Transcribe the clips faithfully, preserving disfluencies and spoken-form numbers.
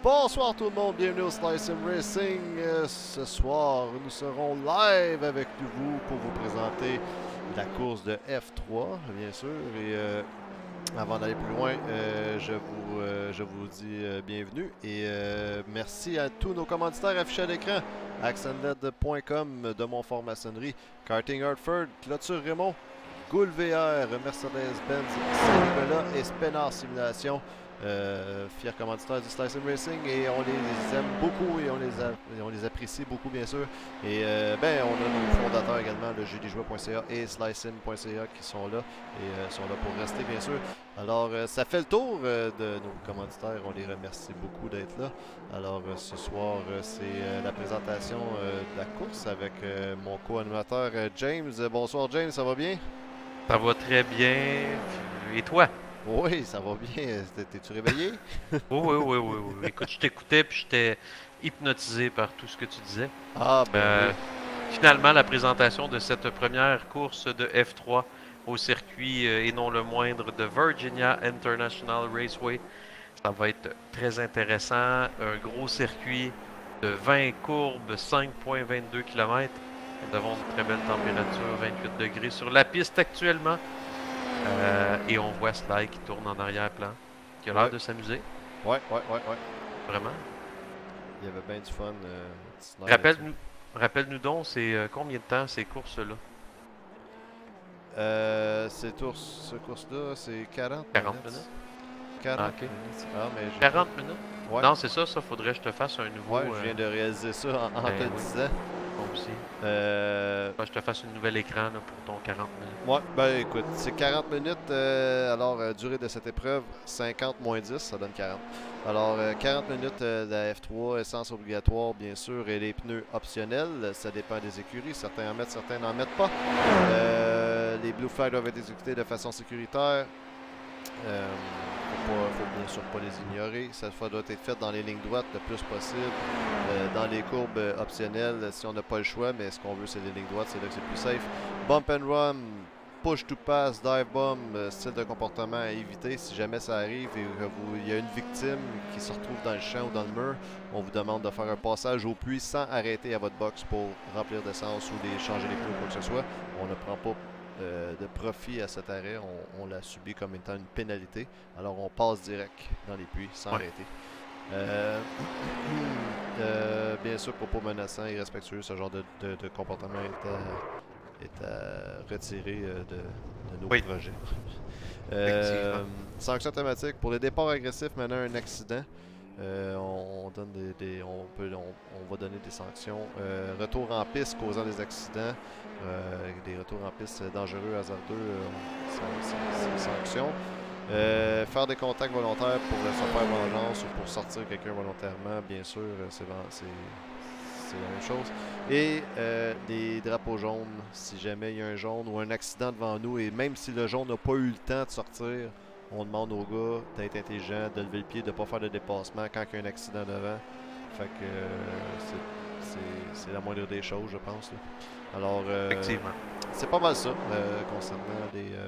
Bonsoir tout le monde, bienvenue au Slice and Racing. Euh, ce soir, nous serons live avec vous pour vous présenter la course de F trois, bien sûr. Et euh, avant d'aller plus loin, euh, je, vous, euh, je vous dis euh, bienvenue et euh, merci à tous nos commanditaires affichés à l'écran. Axonled point com de Montfort-Maçonnerie, Karting Hartford, Clôture Raymond, Goul V R, Mercedes-Benz, Saint-Nicolas et Spenar Simulation. Euh, fiers commanditaires du Slice and Racing et on les aime beaucoup et on les, a, et on les apprécie beaucoup bien sûr. Et euh, ben on a nos fondateurs également, le jeu des joueurs point c a et slicem point c a qui sont là et euh, sont là pour rester bien sûr. Alors euh, ça fait le tour euh, de nos commanditaires, on les remercie beaucoup d'être là. Alors euh, ce soir euh, c'est euh, la présentation euh, de la course avec euh, mon co-animateur euh, James. Bonsoir James, ça va bien? Ça va très bien. Et toi? Oui, ça va bien. T'es-tu réveillé? Oui, oui, oui, oui, oui. Écoute, je t'écoutais puis j'étais hypnotisé par tout ce que tu disais. Ah ben Euh, oui. Finalement, la présentation de cette première course de F trois au circuit euh, et non le moindre de Virginia International Raceway. Ça va être très intéressant. Un gros circuit de vingt courbes, cinq virgule vingt-deux kilomètres. Nous avons une très belle température, vingt-huit degrés sur la piste actuellement. Euh, et on voit Sly qui tourne en arrière-plan, qui a l'air Ouais. de s'amuser, Ouais, ouais, ouais, ouais. vraiment. Il y avait bien du fun. Euh, Sly là-dessus. Rappelle-nous rappelle-nous donc, c'est euh, combien de temps ces courses-là? Euh, cette course, ce course-là, c'est quarante quarante minutes. minutes? Ah, quarante ok. minutes. Ah, mais j'ai pas. quarante minutes? Ouais, Non, c'est ça, ça faudrait que je te fasse un nouveau. ouais, je euh, viens de réaliser ça en, en te Ben le oui, disant. moi aussi. Euh, Faut que je te fasse un nouvel écran là, pour ton quarante minutes. ouais, ben écoute, c'est quarante minutes. Euh, alors, euh, durée de cette épreuve, cinquante moins dix, ça donne quarante. Alors, euh, quarante minutes euh, de la F trois, essence obligatoire, bien sûr, et les pneus optionnels. Ça dépend des écuries. Certains en mettent, certains n'en mettent pas. Euh, les Blue Flags doivent être exécutés de façon sécuritaire. Euh, faut, pas, faut bien sûr pas les ignorer. Ça doit être fait dans les lignes droites le plus possible. Euh, dans les courbes euh, optionnelles, si on n'a pas le choix, mais ce qu'on veut, c'est les lignes droites, c'est là que c'est plus safe. Bump and run, push to pass, dive bomb, euh, style de comportement à éviter. Si jamais ça arrive et qu'il y a une victime qui se retrouve dans le champ ou dans le mur, on vous demande de faire un passage au puits sans arrêter à votre box pour remplir d'essence ou les changer les pneus ou quoi que ce soit. On ne prend pas Euh, de profit à cet arrêt, on, on l'a subi comme étant une pénalité. Alors on passe direct dans les puits sans Ouais. arrêter. Euh, euh, bien sûr, propos menaçants et irrespectueux, ce genre de, de, de comportement est à, est à retirer euh, de, de nos Oui. projets. Effectivement. Euh, sanction automatique pour les départs agressifs menant à un accident. Euh, on, on donne des, des- on, peut, on, on va donner des sanctions. Euh, retour en piste causant des accidents. Euh, des retours en piste dangereux, hasardeux, euh, c'est une sanction. Euh, faire des contacts volontaires pour euh, se faire vengeance ou pour sortir quelqu'un volontairement, bien sûr, euh, c'est c'est la même chose. Et euh, des drapeaux jaunes, si jamais il y a un jaune ou un accident devant nous, et même si le jaune n'a pas eu le temps de sortir, on demande aux gars d'être intelligents, de lever le pied, de ne pas faire de dépassement quand il y a un accident devant. Fait que euh, c'est la moindre des choses, je pense. Là. Alors, euh, Effectivement. c'est pas mal ça euh, concernant les. Euh,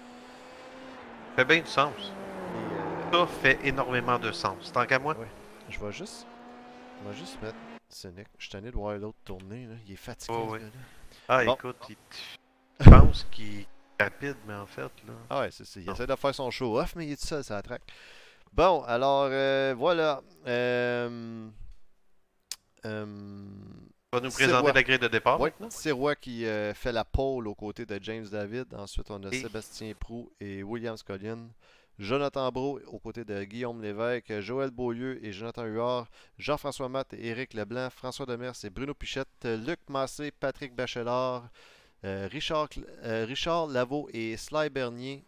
Ça fait bien du sens. les euh, Ça fait énormément de sens. Tant qu'à moi? ouais. Je vais juste. Je vais juste mettre Sonic. Je suis tanné de voir l'autre tourner. Là. Il est fatigué, Oh, ce oui. gars-là. Ah, Bon. écoute, il... je pense qu'il est rapide, mais en fait, là. Ah ouais, c'est ça. Il Non. essaie de faire son show-off, mais il est tout seul, ça la traque. Bon, alors, euh, voilà. Euh, euh, Tu vas nous C'est présenter Roy. la grille de départ Oui, maintenant? c'est Roy qui euh, fait la pole aux côtés de James David. Ensuite, on a Et Sébastien Proux et William Scollin. Jonathan Brault aux côtés de Guillaume Lévesque, Joël Beaulieu et Jonathan Huard, Jean-François Matt et Éric Leblanc, François Demers et Bruno Pichette, Luc Massé, Patrick Bachelard, euh, Richard, euh, Richard Lavaux et Sly Bernier.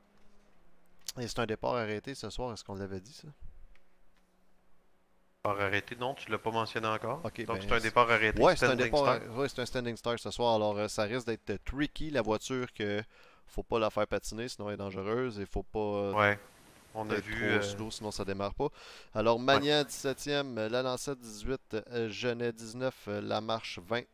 Et c'est un départ arrêté ce soir, est-ce qu'on l'avait dit ça? départ arrêté, non, tu l'as pas mentionné encore. Ok, Donc ben, c'est un départ arrêté, ouais, c'est un standing départ, start. ouais, c'est un standing start ce soir. Alors, euh, ça risque d'être euh, tricky la voiture que faut pas la faire patiner, sinon elle est dangereuse. Il faut pas euh, Ouais, on a être vu. trop euh, slow, sinon ça démarre pas. Alors, Ouais, Magnan dix-septième, euh, La Lancette dix-huit, euh, Genet dix-neuf, euh, La Marche vingt.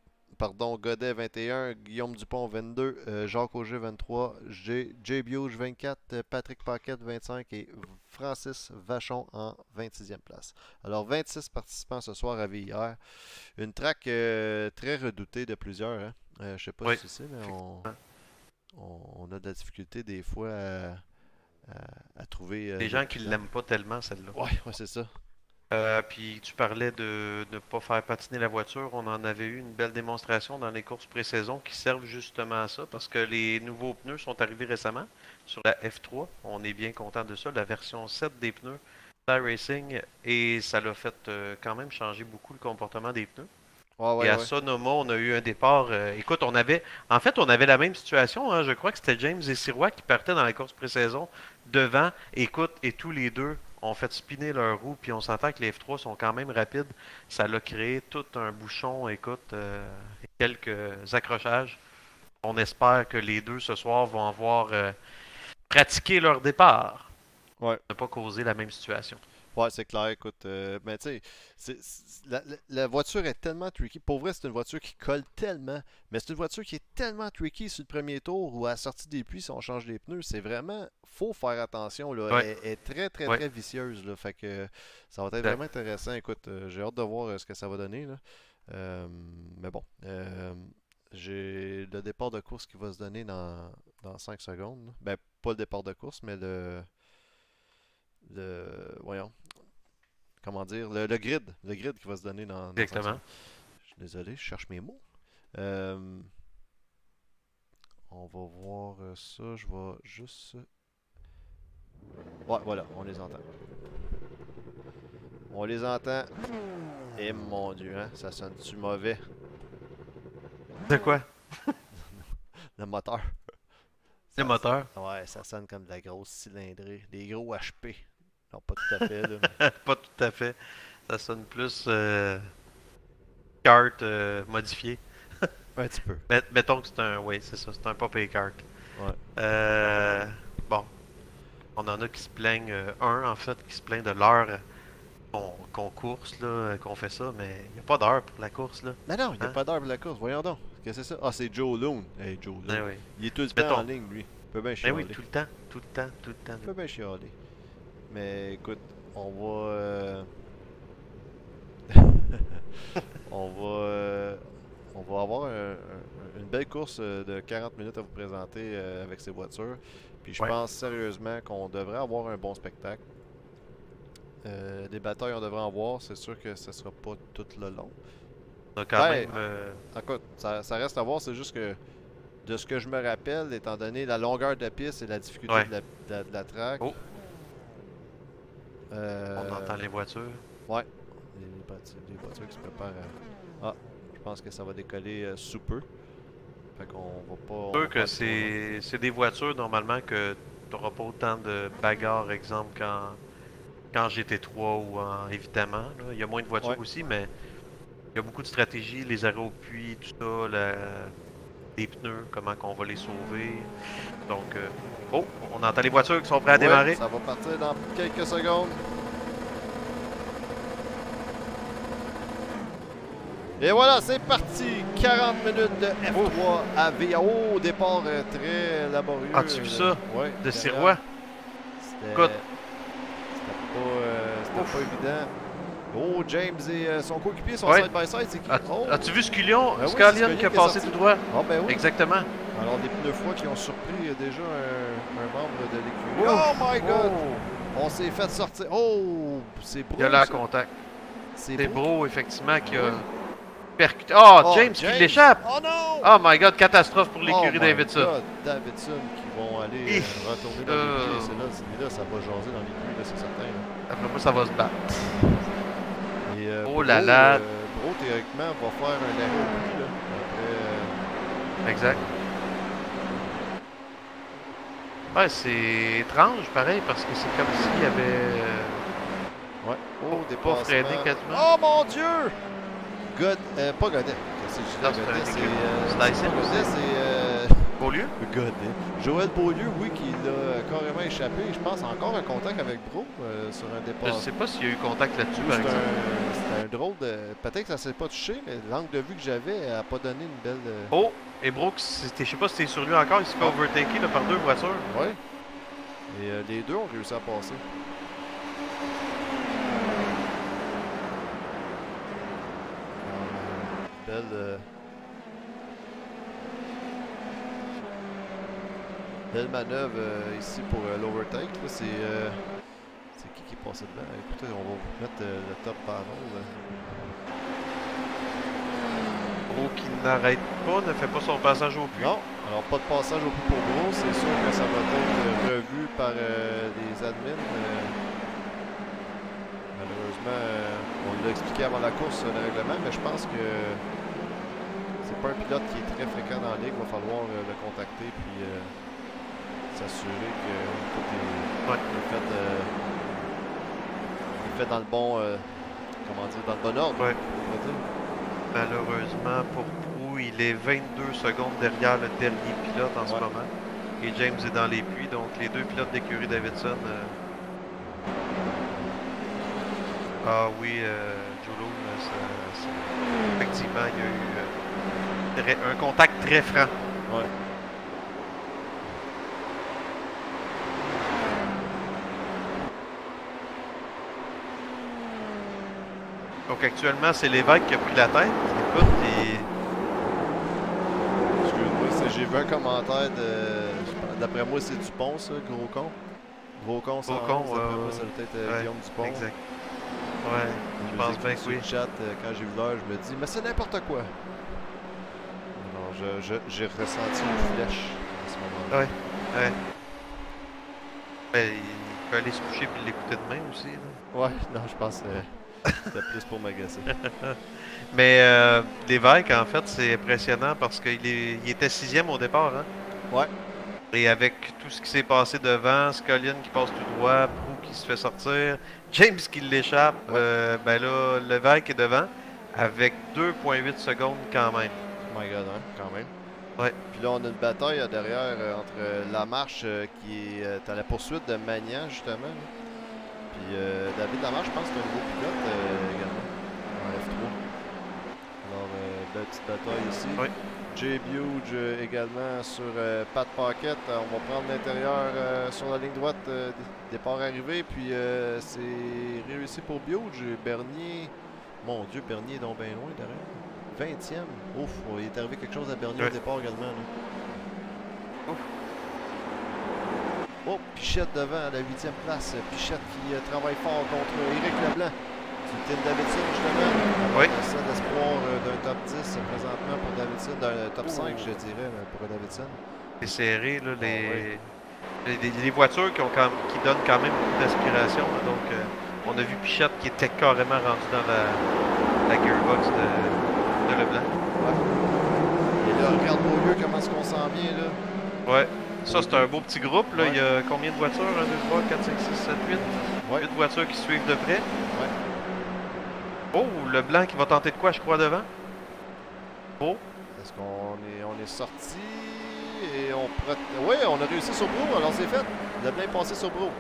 pardon, Godet vingt et un, Guillaume Dupont vingt-deux, euh, Jacques Auger vingt-trois, J. J. Biouge vingt-quatre, euh, Patrick Paquette vingt-cinq et Francis Vachon en vingt-sixième place. Alors vingt-six participants ce soir à V I R. Une track euh, très redoutée de plusieurs. Hein? Euh, je sais pas Oui. si tu sais, mais on, on, on a de la difficulté des fois à, à, à trouver. Euh, Des gens qui pilotes. l'aiment pas tellement, celle-là. Ouais, ouais, c'est ça. Euh, puis tu parlais de ne pas faire patiner la voiture. On en avait eu une belle démonstration dans les courses pré-saison qui servent justement à ça parce que les nouveaux pneus sont arrivés récemment sur la F trois. On est bien content de ça. La version sept des pneus Fly Racing et ça l'a fait euh, quand même changer beaucoup le comportement des pneus. Ouais, ouais, Et à ouais. Sonoma, on a eu un départ. euh, écoute, on avait. En fait, on avait la même situation. Hein, je crois que c'était James et Sirois qui partaient dans la course pré-saison devant. Écoute, et tous les deux ont fait spinner leur roue. Puis on s'entend que les F trois sont quand même rapides. Ça l'a créé tout un bouchon. Écoute, euh, et quelques accrochages. On espère que les deux ce soir vont avoir euh, pratiqué leur départ. Ouais. Ne pas causer la même situation. Ouais, c'est clair, écoute. Euh, mais tu sais, la, la, la voiture est tellement tricky. Pour vrai, c'est une voiture qui colle tellement. Mais c'est une voiture qui est tellement tricky sur le premier tour ou à la sortie des pluies si on change les pneus. C'est vraiment. Faut faire attention. Là. Ouais. Elle, elle est très, très, Ouais. très vicieuse. Là. Fait que ça va être Exact. vraiment intéressant. Écoute, euh, j'ai hâte de voir euh, ce que ça va donner. Là. Euh, mais bon. Euh, j'ai le départ de course qui va se donner dans, dans cinq secondes. Là. Ben, pas le départ de course, mais le. Le. Voyons. Comment dire, le, le grid, le grid qui va se donner dans, dans Exactement. Je suis désolé, je cherche mes mots. Euh, on va voir ça, je vais juste... Ouais, voilà, on les entend. On les entend. Et mon Dieu, hein, ça sonne-tu mauvais? De quoi? Le moteur. Le Ça- moteur? Ouais, ça sonne comme de la grosse cylindrée, des gros H P. Non, pas tout à fait, là. mais- Pas tout à fait. Ça sonne plus euh, kart euh, modifié. Un petit peu. Met- mettons que c'est un. Oui, c'est ça, c'est un pop-et kart. Ouais. Euh, bon. On en a qui se plaignent, euh, un en fait, qui se plaint de l'heure euh, qu'on qu'on course, là, euh, qu'on fait ça, mais il n'y a pas d'heure pour la course, là. Mais non, il n'y a Hein? pas d'heure pour la course, voyons donc. Qu'est-ce que c'est ça? Ah, c'est Joe Loon. Hey, Joe Loon. Ben oui. Il est tout le temps Mettons. en ligne, lui. Il peut bien Ben chialer. oui, tout le temps, tout le temps, tout le temps. Il peut bien chialer. Mais écoute, on va... euh, on va... euh, On va avoir un- un- une belle course euh, de quarante minutes à vous présenter euh, avec ces voitures. Puis je Ouais. pense sérieusement qu'on devrait avoir un bon spectacle. Euh, des batailles, on devrait en voir. C'est sûr que ce sera pas tout le long. On a quand Ben, même. euh, Écoute, ça, ça reste à voir. C'est juste que de ce que je me rappelle, étant donné la longueur de la piste et la difficulté Ouais. de, la, de la- de la track. Oh. euh, On entend les voitures. Ouais, les, les voitures, les voitures qui se préparent à... Ah, je pense que ça va décoller euh, sous peu. Fait qu'on va pas... on Sûr va que pas trop loin. c'est c'est des voitures normalement que tu n'auras pas autant de bagarres, exemple, qu'en qu'en G T trois ou en évidemment. Là. Il y a moins de voitures Ouais. aussi, mais il y a beaucoup de stratégies, les arrêts au puits, tout ça, la- les pneus, comment qu'on va les sauver. Donc, euh, oh, on entend les voitures qui sont prêtes à Ouais, démarrer. ça va partir dans quelques secondes. Et voilà, c'est parti! quarante minutes de F trois à V A. Oh, départ euh, très laborieux. As-tu vu là. ça? Ouais, De derrière. Sirois. C'était Écoute. c'était pas, euh, c'était pas évident. Oh, James et euh, son coéquipier sont Ouais. side by side, c'est qui? As- Oh! As-tu vu Scullion? Ben oui, Scullion c'est Scullion qui a qui est passé sorti. tout droit. Ah ben oui. Exactement. Alors des pneus froids qui ont surpris euh, déjà un, un membre de l'écurie. Ouf. Oh my god! Oh. On s'est fait sortir. Oh! C'est beau. Il y a l'air ça. contact. C'est C'est beau. Bro, effectivement, qui a Oui. percuté. Oh, Oh, James, qui l'échappe! Oh non! Oh my god, catastrophe pour Oh l'écurie my Davidson. God, Davidson qui vont aller Hi. euh, retourner dans Euh. l'écurie. C'est là, celui-là, ça va jaser dans l'écurie, là, c'est certain. là. Après moi, ça va se battre. Et, euh, Oh Bro, là là. euh, Bro, théoriquement, va faire un arrêt au puits, là. Après, euh, Exact. Ouais, c'est étrange, pareil, parce que c'est comme s'il y avait. euh, ouais. Oh, Pas dépassement. freiné quasiment. Oh mon Dieu! God, euh, pas Godet. Qu'est-ce que je dis là, Non, c'est Godet? un C'est écurie. euh, C'est c'est Dyson pas Godet, aussi. c'est euh, Beaulieu? Godet. Joël Beaulieu, oui, qui l'a carrément échappé. Je pense encore un contact avec Bro euh, sur un Je départ. sais pas s'il y a eu contact là-dessus, Oui, par c'est exemple. un, c'est c'était un drôle de... Peut-être que ça s'est pas touché, mais l'angle de vue que j'avais n'a pas donné une belle... Euh... Oh! Et Brooks, je sais pas si t'es sur lui encore, il se fait overtaker là, par deux voitures. Ouais. Et euh, les deux ont réussi à passer. Euh, belle... Euh... Belle manœuvre euh, ici pour euh, l'overtake. C'est euh, c'est qui qui est passé dedans? Écoutez, on va vous mettre euh, le top barrel. Gros qui n'arrête pas, ne fait pas son passage au puits. Non, alors pas de passage au puits pour Gros. C'est sûr que ça va être revu par euh, les admins. Euh, malheureusement, euh, on l'a expliqué avant la course, le règlement, mais je pense que c'est pas un pilote qui est très fréquent dans la ligue. Il va falloir euh, le contacter puis euh, s'assurer que tout est, ouais. est, fait, euh, est fait dans le bon, euh, comment dire, dans le bon ordre. Ouais. Malheureusement pour Proulx, il est vingt-deux secondes derrière le dernier pilote en ce ouais. moment. Et James est dans les puits, donc les deux pilotes d'écurie Davidson. Euh... Ah oui, euh, Jolo, ça, ça... effectivement, il y a eu euh, un contact très franc. Ouais. Donc actuellement, c'est l'évêque qui a pris la tête. Écoute, et... Excuse-moi, j'ai vu un commentaire de... D'après moi, c'est Dupont, ça, gros con. Gros con, gros con, d'après euh, moi, ça peut être euh, ouais, Guillaume Dupont. Exact. Ouais, je, je pense bien que sur oui. le chat, euh, quand j'ai vu l'heure, je me dis, mais c'est n'importe quoi. Non, j'ai ressenti une flèche à ce moment-là. Ouais, ouais. Ben, il peut aller se coucher et l'écouter demain aussi. Là. Ouais, non, je pense que c'était plus pour m'agacer. Mais euh, l'évêque, en fait, c'est impressionnant parce qu'il est, il était sixième au départ. Hein? Ouais. Et avec tout ce qui s'est passé devant, Scullin qui passe tout droit, Proulx qui se fait sortir, James qui l'échappe, ouais. euh, ben là, l'évêque est devant avec deux virgule huit secondes quand même. Oh my god, hein, quand même. Ouais. Puis là, on a une bataille là, derrière euh, entre euh, Lamarche euh, qui est euh, à la poursuite de Magnan, justement. Là. Puis euh, David Lamarche, je pense que c'est un nouveau pilote euh, également, en F trois. Alors, euh, belle petite bataille ici. Oui. Jay Buge euh, également sur euh, Pat Pocket. Euh, on va prendre l'intérieur euh, sur la ligne droite, euh, départ arrivé. Puis euh, c'est réussi pour Buge. Bernier, mon Dieu, Bernier est donc bien loin derrière. vingtième. Ouf, il est arrivé quelque chose à Bernier oui. au départ également. Là. Ouf. Oh, Pichette devant à la huitième place. Pichette qui euh, travaille fort contre Éric Leblanc. Du Team Davidson, justement. Oui. Ça l'espoir euh, d'un top dix présentement pour Davidson, d'un top cinq, je dirais, pour Davidson. C'est serré, là, les... Oh, oui. les, les, les voitures qui, ont quand, qui donnent quand même beaucoup d'aspiration. Donc, euh, on a vu Pichette qui était carrément rendu dans la, la gearbox de, de Leblanc. Ouais. Et là, regarde Beaulieu, comment est-ce qu'on s'en vient, là. Ouais. Ça, c'est un beau petit groupe. Là. Ouais. Il y a combien de voitures? un, deux, trois, quatre, cinq, six, sept, huit. Ouais. huit voitures qui suivent de près. Ouais. Oh, le blanc qui va tenter de quoi, je crois, devant. Oh. Est-ce qu'on est, on est sorti et on... Oui, on a réussi sur Brou, alors c'est fait. Le blanc est passé sur Brou.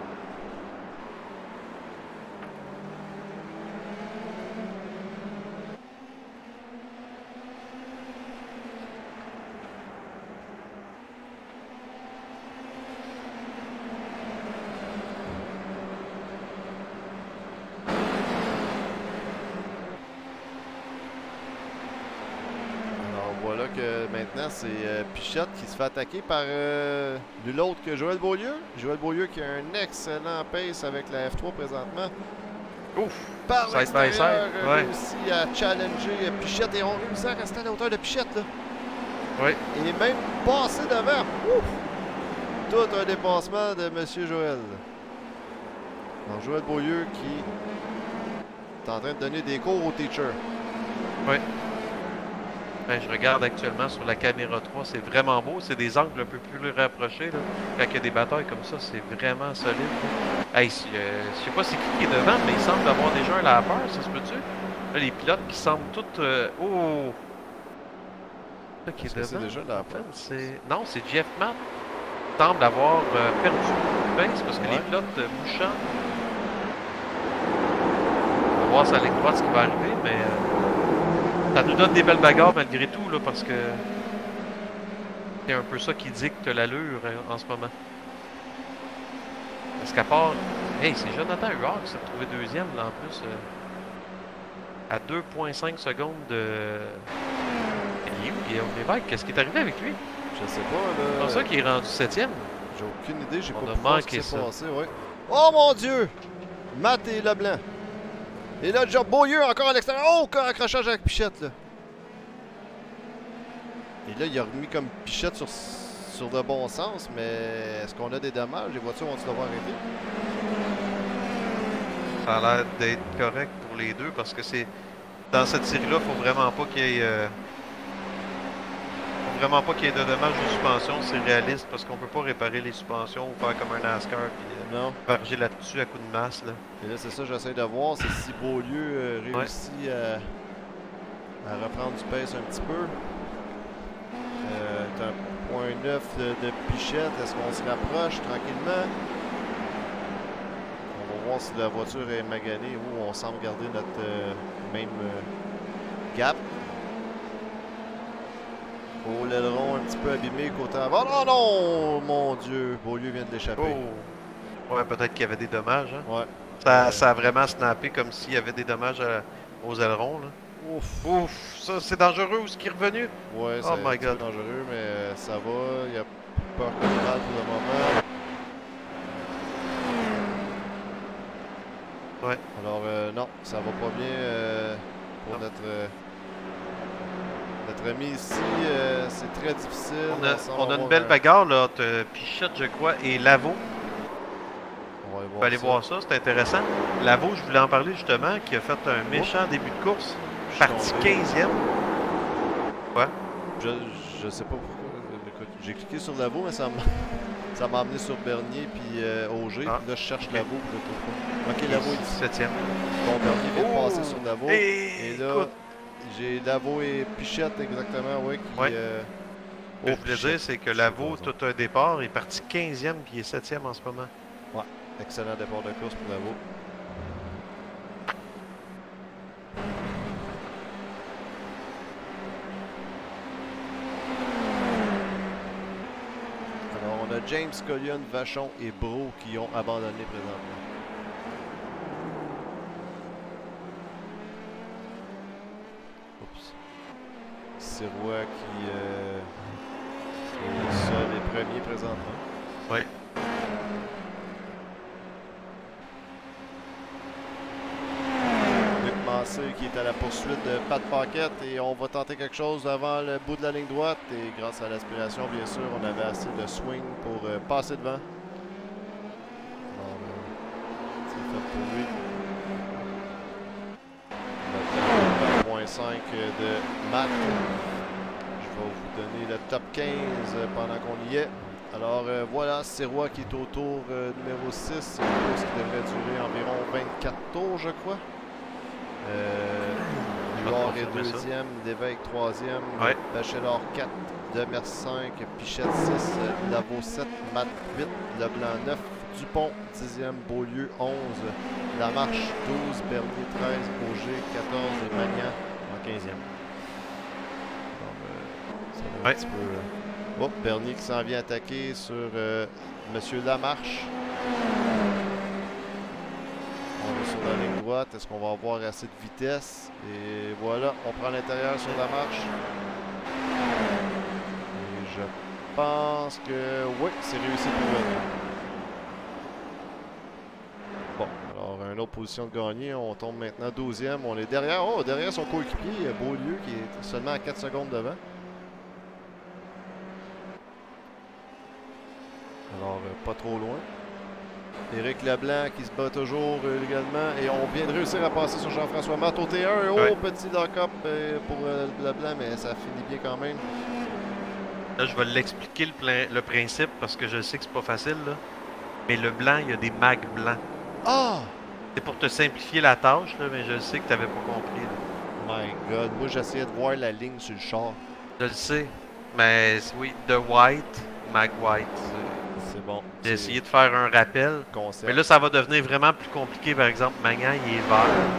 Voilà que maintenant, c'est euh, Pichette qui se fait attaquer par euh, nul autre que Joël Beaulieu. Joël Beaulieu qui a un excellent pace avec la F trois présentement. Ouf! Par l'extérieur, ouais. réussi à challenger Pichette et on réussit à rester à la hauteur de Pichette. Là. Oui. Il est même passé devant. Ouf! Tout un dépassement de M. Joël. Donc Joël Beaulieu qui est en train de donner des cours au teacher. Oui. Ben, je regarde actuellement sur la caméra trois, c'est vraiment beau. C'est des angles un peu plus rapprochés. Là. Quand il y a des batailles comme ça, c'est vraiment solide. Hey, euh, je sais pas c'est qui qui est devant, mais il semble avoir déjà un lapeur, ça se peut-tu? Là, les pilotes qui semblent tous... Euh... Oh! Là, qui est, est devant. C'est déjà la c'est... Non, c'est Jeff Matt. Il semble avoir euh, perdu beaucoup de pace parce que ouais. les pilotes euh, bouchants. voir sa ligne droite ce qui va arriver, mais euh, ça nous donne des belles bagarres malgré tout, là, parce que c'est un peu ça qui dicte l'allure en, en ce moment. Parce qu'à part... Hey, c'est Jonathan Huard qui s'est retrouvé deuxième, là, en plus. Euh, à deux virgule cinq secondes de... Il est où, Guillaume Lévesque? Qu'est-ce qui est arrivé avec lui? Je sais pas, là. C'est pour ça qu'il est rendu septième. J'ai aucune idée, j'ai pas a pu voir ce manqué qui s'est ça. passé, ouais. Oh mon Dieu! Matt et Leblanc. Et là, déjà, Beaulieu encore à l'extérieur. Oh, encore accrochage avec Pichette, là. Et là, il a remis comme Pichette sur, sur le bon sens, mais est-ce qu'on a des dommages? Les voitures vont-ils devoir arrêter? Ça a l'air d'être correct pour les deux parce que c'est... Dans cette série-là, il faut vraiment pas qu'il y ait... Euh... faut vraiment pas qu'il y ait de dommages aux suspensions. C'est réaliste parce qu'on peut pas réparer les suspensions ou faire comme un NASCAR puis Non. varger là-dessus à coup de masse, là. Et là, c'est ça, j'essaie de voir. C'est si Beaulieu euh, réussit ouais. à, à reprendre du pace un petit peu. Euh, c'est un point neuf de, de Pichette. Est-ce qu'on se rapproche tranquillement? On va voir si la voiture est maganée ou on semble garder notre euh, même euh, gap. Oh, l'aileron un petit peu abîmé côté avant. Oh non! Mon Dieu! Beaulieu vient de l'échapper. Oh. Ouais, peut-être qu'il y avait des dommages. Hein? Ouais. Ça, euh... ça a vraiment snappé comme s'il y avait des dommages à, aux ailerons. Là. Ouf! Ouf! Ça, c'est dangereux où ce qui est revenu? Ouais, oh c'est my God. dangereux, mais euh, ça va. Il y a pas de mal pour le moment. Ouais. Alors, euh, non, ça va pas bien euh, pour notre, euh, notre ami ici. Euh, c'est très difficile. On a, on a une belle un... bagarre là, entre Pichette, je crois, et Lavaux. On va, on va aller ça. voir ça, c'est intéressant. Lavaux, je voulais en parler justement, qui a fait un méchant oh. début de course. Parti quinzième. Ouais. Je, je sais pas pourquoi. Écoute, j'ai cliqué sur Lavaux, mais ça m'a. Ça m'a amené sur Bernier puis euh, Auger. Ah. Puis là, je cherche okay. Lavaux, je le trouve pas. Ok, Lavaux est septième. Bon, Bernier vient oh. de passer sur Lavaux. Et, et là, j'ai Lavaux et Pichette, exactement, oui. Qui, ouais. euh... Ce que oh, je voulais dire, c'est que Lavaux, tout un départ, est parti quinzième puis il est septième en ce moment. Ouais, excellent départ de course pour Lavaux. On a James Collion, Vachon et Bro qui ont abandonné présentement. Oups. Sirois qui euh, est seul et premier présentement. Oui. Luc Massé qui est à la poursuite de Pat Paquette et on va tenter quelque chose avant le bout de la ligne droite et grâce à l'aspiration bien sûr on avait assez de swing pour euh, passer devant. Alors, euh, c'est fait pour lui. Le point cinq de Matt. Je vais vous donner le top quinze pendant qu'on y est. Alors euh, voilà, Sirois qui est au tour euh, numéro six, une course qui devrait durer environ vingt-quatre tours je crois. Euh, Huard est deuxième, Lévesque troisième, ouais. Bachelor quatre, Demers cinq, Pichette six, Lavaux sept, Matt huit, Leblanc neuf, Dupont dixième, Beaulieu onze, Lamarche douze, Bernier treize, Auger quatorze et Magnan en quinzième. Donc, euh, ça va un ouais. petit peu... Euh... Oh, Bernier qui s'en vient attaquer sur euh, Monsieur Lamarche. On est sur la ligne droite. Est-ce qu'on va avoir assez de vitesse? Et voilà, on prend l'intérieur sur la marche. Et je pense que oui, c'est réussi pour eux. Bon, alors une autre position de gagné. On tombe maintenant douzième. On est derrière. Oh, derrière son coéquipier, Beaulieu, qui est seulement à quatre secondes devant. Alors, euh, pas trop loin. Éric Leblanc qui se bat toujours euh, également. Et on vient de réussir à passer sur Jean-François Matt au T un. Oh, ouais. Petit lock-up euh, pour euh, Leblanc, mais ça finit bien quand même. Là, je vais l'expliquer le, le principe parce que je sais que c'est pas facile. Là. Mais le blanc, il y a des mags blancs. Ah! C'est pour te simplifier la tâche, là, mais je sais que tu n'avais pas compris. Là. My God, moi j'essayais de voir la ligne sur le char. Je le sais. Mais oui, The White, Mag White. C'est bon. J'ai essayé de faire un rappel. Concept. Mais là, ça va devenir vraiment plus compliqué. Par exemple, Magnan, il est vert.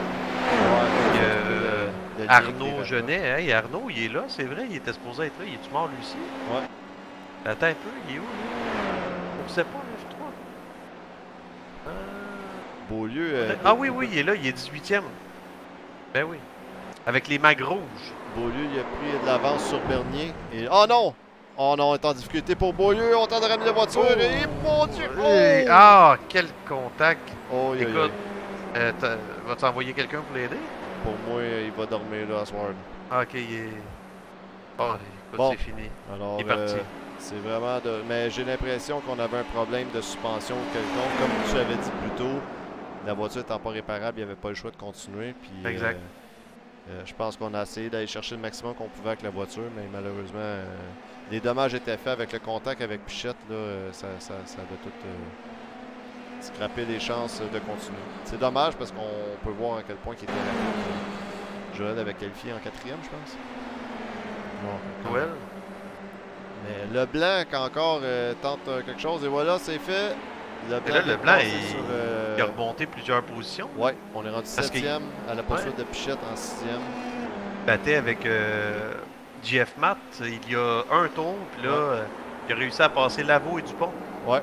Ouais, Euh, le- le lien qui Arnaud les Genet, hey, Arnaud, il est là, c'est vrai, il était supposé être là. Il est-tu mort lui aussi? Ouais. Attends un peu, il est où? On sait pas, F trois. Euh... Beaulieu. euh, Ah Beau- oui, oui, il est là, il est dix-huitième. Ben oui. Avec les mags rouges. Beaulieu, il a pris de l'avance sur Bernier. Et... Oh non! Oh non, on est en difficulté pour Beaulieu. On tente de ramener la voiture. Oh! Et mon Dieu! Hey, Oh! ah, quel contact! Oh, aïe, aïe, Écoute, aïe. euh, t'as- vas-tu envoyer quelqu'un pour l'aider? Pour moi, il va dormir là à soir. Ah, ok, il est. Oh, écoute, Bon. c'est fini. Alors, Il est parti. euh, c'est vraiment de... Mais j'ai l'impression qu'on avait un problème de suspension quelconque. Comme tu avais dit plus tôt, la voiture étant pas réparable, il n'y avait pas le choix de continuer. Puis, Exact. euh, euh, je pense qu'on a essayé d'aller chercher le maximum qu'on pouvait avec la voiture, mais malheureusement, euh, les dommages étaient faits avec le contact avec Pichette. Là, euh, ça, ça, ça avait tout euh, scrappé les chances de continuer. C'est dommage parce qu'on peut voir à quel point il était rapide. Joël avait qualifié en quatrième, je pense. Bon, Joël? mais Leblanc qui encore euh, tente euh, quelque chose et voilà, c'est fait. Leblanc, Et là, vient de Leblanc, passer il- sur, euh, Il a remonté plusieurs positions. Ouais, on est rendu Parce que- septième à la poursuite de Pichette en sixième. Il battait avec euh, J F Matt il y a un tour, puis là, Ouais. euh, il a réussi à passer Lavaux et Dupont. Ouais.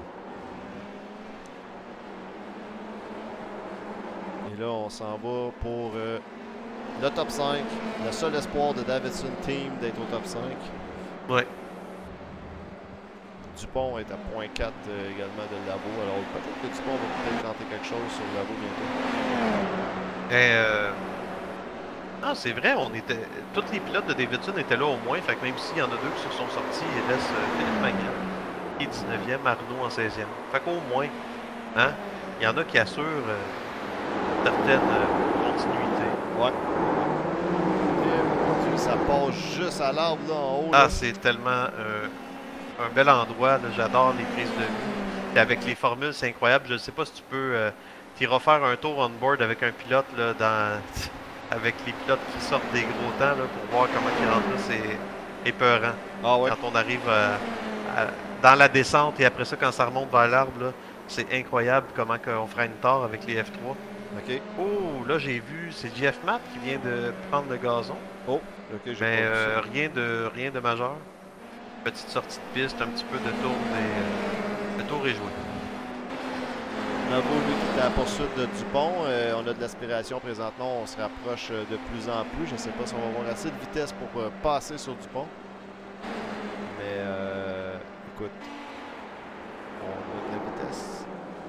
Et là, on s'en va pour euh, le top cinq. Le seul espoir de Davidson Team d'être au top cinq. Ouais. Dupont est à point quatre euh, également de Lavaux. Alors peut-être que Dupont va peut-être tenter quelque chose sur Lavaux bientôt. Et, euh... Non, c'est vrai, on était. Tous les pilotes de Davidson étaient là au moins. Fait que même s'il y en a deux qui se sont sortis, il reste euh, Philippe Magnan qui est dix-neuvième, Arnaud en seizième. Fait qu'au moins, hein, il y en a qui assurent euh, certaines euh, continuités. Ouais. Et, mon Dieu, ça passe juste à l'arbre là en haut. Ah, là. c'est tellement euh, un bel endroit. là. J'adore les prises de vue. Et avec les formules, c'est incroyable. Je ne sais pas si tu peux euh, t'y refaire un tour on-board avec un pilote là, dans. Avec les pilotes qui sortent des gros temps là, pour voir comment ils rentrent là, c'est épeurant. Ah ouais. Quand on arrive à- à- dans la descente et après ça, quand ça remonte vers l'arbre, là, c'est incroyable comment on freine tard avec les F trois. OK. Oh, là j'ai vu, c'est J F Matt qui vient de prendre le gazon. Oh, OK, j'ai Mais pas vu euh, ça. rien de rien de majeur. Petite sortie de piste, un petit peu de tour, mais euh, le tour est joué. Bravo, lui qui était à la poursuite de Dupont. Euh, on a de l'aspiration présentement. On se rapproche euh, de plus en plus. Je ne sais pas si on va avoir assez de vitesse pour euh, passer sur Dupont. Mais euh, écoute, on a de la vitesse.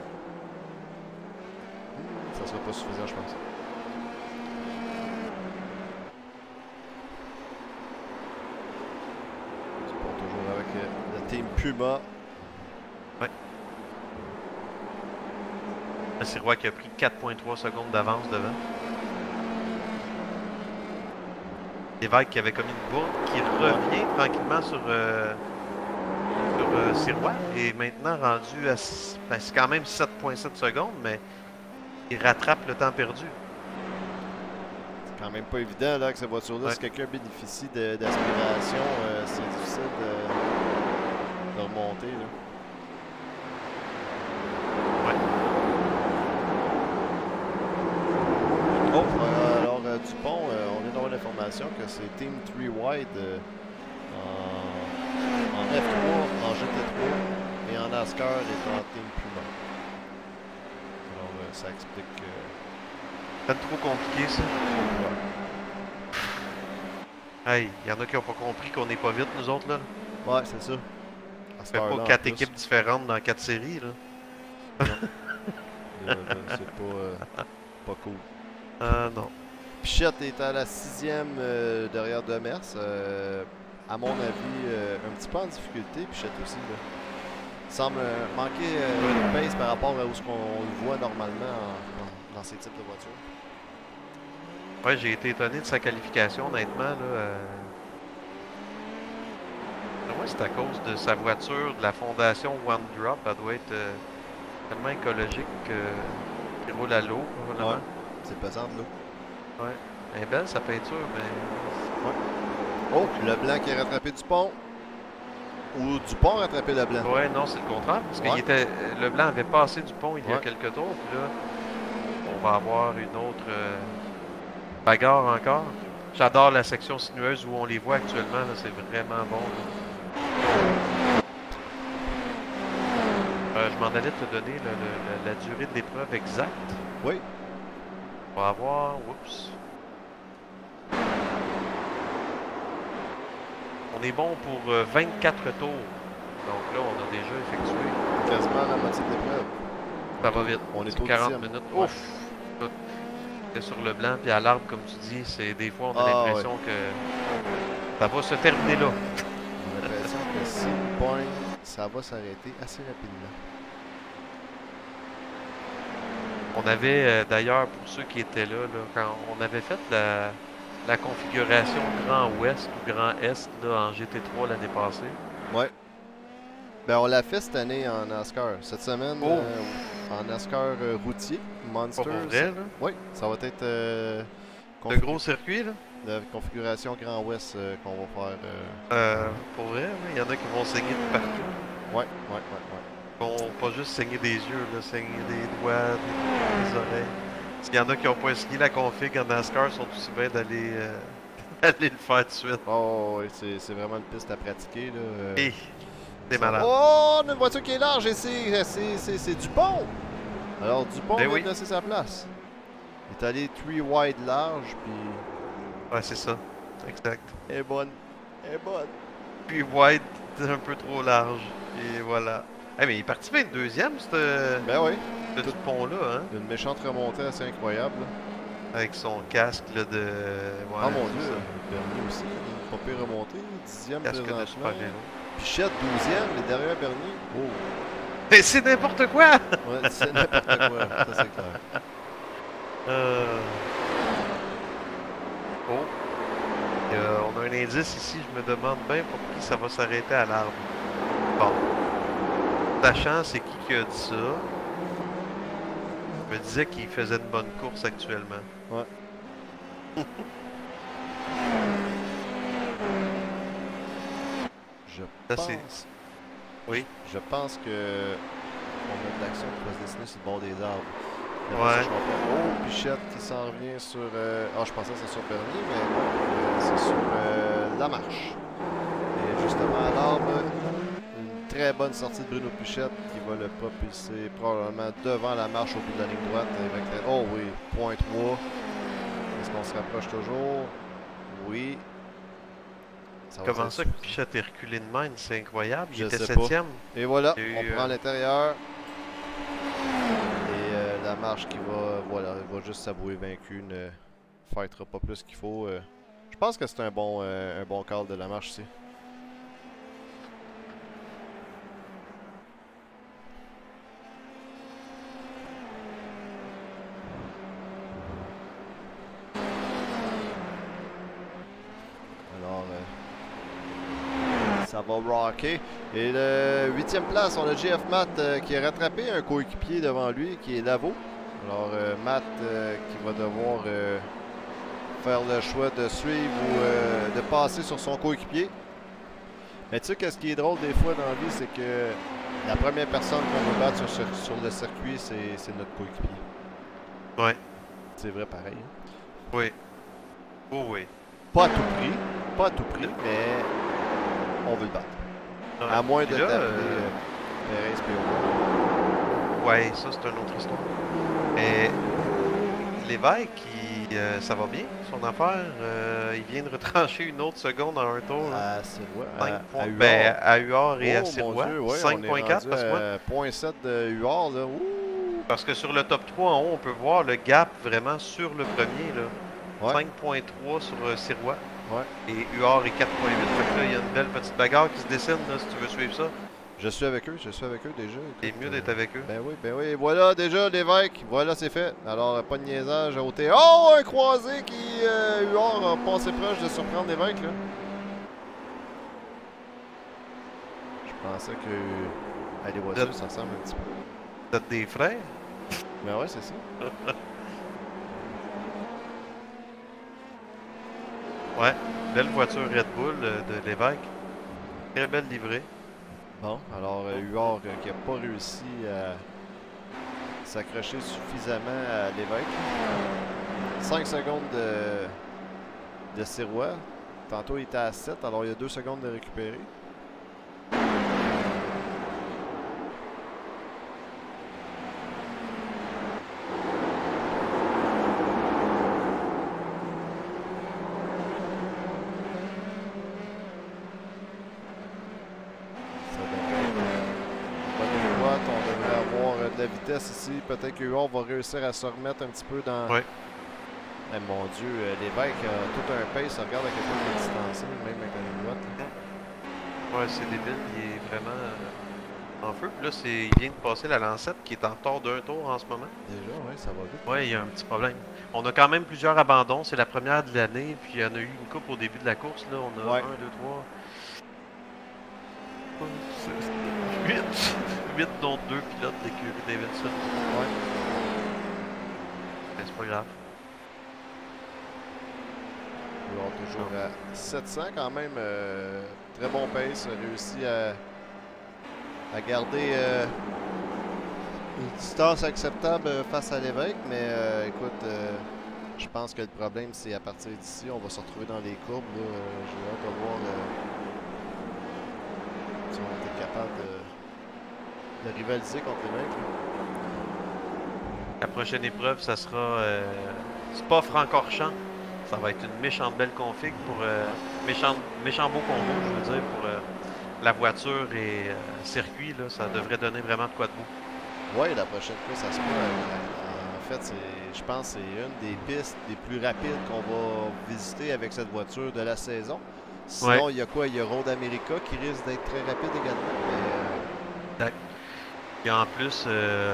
Hmm, ça sera pas suffisant, je pense. Dupont toujours avec euh, le team Puma. Là, c'est Roy qui a pris quatre virgule trois secondes d'avance devant. Lévesque qui avait commis une bourde, qui revient tranquillement sur, euh, sur euh, Sirois. Et maintenant rendu à... Ben, c'est quand même sept virgule sept secondes, mais il rattrape le temps perdu. C'est quand même pas évident là, que cette voiture-là, Ouais. si quelqu'un bénéficie de- d'aspiration, euh, c'est difficile de, de remonter. Là. Oh, euh, alors euh, Dupont, euh, on vient d'avoir l'information que c'est Team trois Wide euh, en, en F trois, en G T trois et en NASCAR est en Team Puma. Alors euh, ça explique. Euh, C'est trop compliqué ça. ouais, Hey, il y en a qui n'ont pas compris qu'on n'est pas vite, nous autres, là. ouais c'est ça. À On cette fait heure-là, pas en quatre plus. équipes différentes dans quatre séries, là. Là, là, c'est pas, euh, pas cool. Ah non. Pichette est à la sixième euh, derrière Demers. Euh, à mon avis, euh, un petit peu en difficulté. Pichette aussi. Là. Il semble euh, manquer euh, de pace par rapport à où ce qu'on le voit normalement en- en- dans ces types de voitures. Ouais, j'ai été étonné de sa qualification, honnêtement, là. Euh... Moi, c'est à cause de sa voiture, de la fondation One Drop. Elle doit être euh, tellement écologique qu'il roule à l'eau, probablement. Ouais. C'est pesant là. Ouais. Elle est belle, sa peinture, mais... Oh, Leblanc qui a rattrapé Dupont. Ou Dupont a rattrapé Leblanc. Ouais, non, c'est le contraire. Parce que Ouais. il était... Leblanc avait passé du pont il y a Ouais. quelques tours, puis là, on va avoir une autre euh, bagarre encore. J'adore la section sinueuse où on les voit actuellement, c'est vraiment bon. Euh, je m'en allais te donner le, le, la, la durée de l'épreuve exacte. Oui. On va avoir... Oups. On est bon pour euh, vingt-quatre tours. Donc là, on a déjà effectué. Quasiment la moitié de l'épreuve. Ça va vite. On est C'est au quarante dixième. minutes. Ouais. Ouf! C'est sur le blanc, puis à l'arbre, comme tu dis, c'est des fois, on a Ah, l'impression ouais. que ça va se terminer là. On a l'impression que si point, ça va s'arrêter assez rapidement. On avait, euh, d'ailleurs, pour ceux qui étaient là, là, quand on avait fait la, la configuration Grand Ouest ou Grand Est là, en G T trois l'année passée. Ouais. Ben, on l'a fait cette année en NASCAR. Cette semaine, Oh. euh, en NASCAR euh, routier, Monster. Pas pour vrai, là? Oui, ça va être euh, Le confi- gros circuit, là? de configuration Grand Ouest euh, qu'on va faire. Euh... Euh, pour vrai, là, il y en a qui vont saigner de partout. Ouais, ouais, ouais, ouais. Ils vont pas juste saigner des yeux, là, saigner des doigts, des, des oreilles. S'il y en a qui n'ont pas essayé la config en NASCAR, sont aussi bien d'aller euh, d'aller le faire tout de suite. Oh, ouais, c'est c'est vraiment une piste à pratiquer. Là. euh. Et c'est malade. Oh, on a une voiture qui est large et c'est- c'est c'est- c'est Dupont. Alors, Dupont Ben vient oui. de laisser sa place. Il est allé three wide large, puis Ouais, c'est ça. Exact. elle est bonne. Elle est bonne. Puis White, un peu trop large. Et voilà. Eh mais il est parti vingt-deuxième, ce Ben oui, ce pont-là, hein? une méchante remontée assez incroyable. Là. Avec son casque là, de. Ouais, Ah mon c'est dieu, ça. Bernier aussi, une pas pire remontée, dixième Casque de présentement. super vélo. Pichette douzième, mais derrière Bernier. Oh, Mais c'est n'importe quoi! ouais, c'est n'importe quoi, ça c'est clair. Euh... Oh. Euh, on a un indice ici, je me demande bien pour qui ça va s'arrêter à l'arbre. Bon. Sachant c'est qui qui a dit ça, je me disais qu'il faisait une bonne course actuellement. Ouais. Je Ça, pense, c'est- Oui. je pense que on a de l'action qui va se dessiner sur le bord des arbres. Après Ouais. ça, je comprends. Oh, Pichette qui s'en revient sur... euh, Ah, je pensais que c'était sur Bernier, mais non, euh, c'est sur euh, la marche. Et justement à l'arbre, une très bonne sortie de Bruno Pichette qui va le propulser probablement devant la marche au bout de la ligne droite. Avec la- Oh oui, point trois. Est-ce qu'on se rapproche toujours? Oui. Ça va Comment être ça que suffisant. Pichette est reculé de même? C'est incroyable. Il Je était sais pas. septième. Et voilà, Il y a eu, on prend euh, l'intérieur. Et euh, la marche qui va, voilà, elle va juste s'avouer vaincue, ne fightera pas plus qu'il faut. euh. Je pense que c'est un bon, euh, un bon call de la marche ici. Alors, euh, ça va rocker. Et le huitième place, on a J F Matt euh, qui a rattrapé un coéquipier devant lui, qui est Lavo. Alors, euh, Matt euh, qui va devoir euh, faire le choix de suivre ou euh, de passer sur son coéquipier. Mais tu sais, qu'est-ce qui est drôle des fois dans la vie, c'est que la première personne qu'on va battre sur, sur, sur le circuit, c'est notre coéquipier. Ouais. C'est vrai pareil. Hein? Oui. Oh oui. Pas à tout prix, pas à tout prix, mais on veut le battre. Ouais. À moins de Puis taper là, euh, euh, Perez et Ouais, ça c'est une autre histoire. Mais l'évêque, il, euh, ça va bien, son affaire. Euh, il vient de retrancher une autre seconde en un tour. À Sirois, cinq à, points. à Huard. Ben, à Huard et Oh, à mon Sirois. Dieu, ouais, cinq on est point quatre rendu parce que moi. à point sept de Huard, là. Ouh! Parce que sur le top trois en haut, on peut voir le gap vraiment sur le premier. Là. Ouais. cinq point trois sur euh, Sirois. Ouais. Et Huard est quatre point huit. Fait que là, il y a une belle petite bagarre qui se dessine là, si tu veux suivre ça. Je suis avec eux, je suis avec eux déjà. C'est écoute, mieux d'être euh, avec eux. Ben oui, ben oui. Voilà déjà l'évêque. Voilà, c'est fait. Alors, pas de niaisage à ôter. Oh, un croisé qui, euh, Huard, a passé proche de surprendre l'évêque, là. Je pensais que. À les voitures, ça ressemble un petit peu. Vous êtes des frères? Ben ouais, c'est ça. Ouais. Belle voiture Red Bull euh, de l'évêque. Très belle livrée. Bon, alors, euh, Huard euh, qui n'a pas réussi à s'accrocher suffisamment à l'évêque. cinq secondes de, de Sirois. Tantôt, il était à sept, alors il y a deux secondes de récupérer. Vitesse ici, peut-être que Huard va réussir à se remettre un petit peu dans... Oui. Eh, mon Dieu, euh, l'évêque a tout un pace, regarde à quel point il est distancé, même avec la ligne droite. Ouais, c'est débile, il est vraiment euh, en feu. Puis là, il vient de passer la lancette qui est en retard d'un tour en ce moment. Déjà, oui, ça va vite. Oui, il y a un petit problème. On a quand même plusieurs abandons, c'est la première de l'année, puis il y en a eu une coupe au début de la course. Là, on a ouais. un, deux, trois... huit. huit dont deux pilotes d'écurie Davidson. Ouais. Mais c'est pas grave. Alors, toujours à sept cents quand même. Euh, très bon pace. Réussi à, à garder euh, une distance acceptable face à l'évêque. Mais euh, écoute, euh, je pense que le problème, c'est à partir d'ici, on va se retrouver dans les courbes. Là. Euh, J'ai hâte de voir euh, si on était capable de, de rivaliser contre l'évêque. La prochaine épreuve, ça sera euh, Spa-Francorchamps. Ça va être une méchante belle config pour euh, méchant, méchant beau combo, je veux dire, pour euh, la voiture et euh, circuit. Là, ça devrait donner vraiment de quoi de beau. Oui, la prochaine course, ça se peut. En fait, je pense que c'est une des pistes les plus rapides qu'on va visiter avec cette voiture de la saison. Sinon, ouais. Il y a quoi? Il y a Road America qui risque d'être très rapide également. Mais, euh... Et en plus, euh...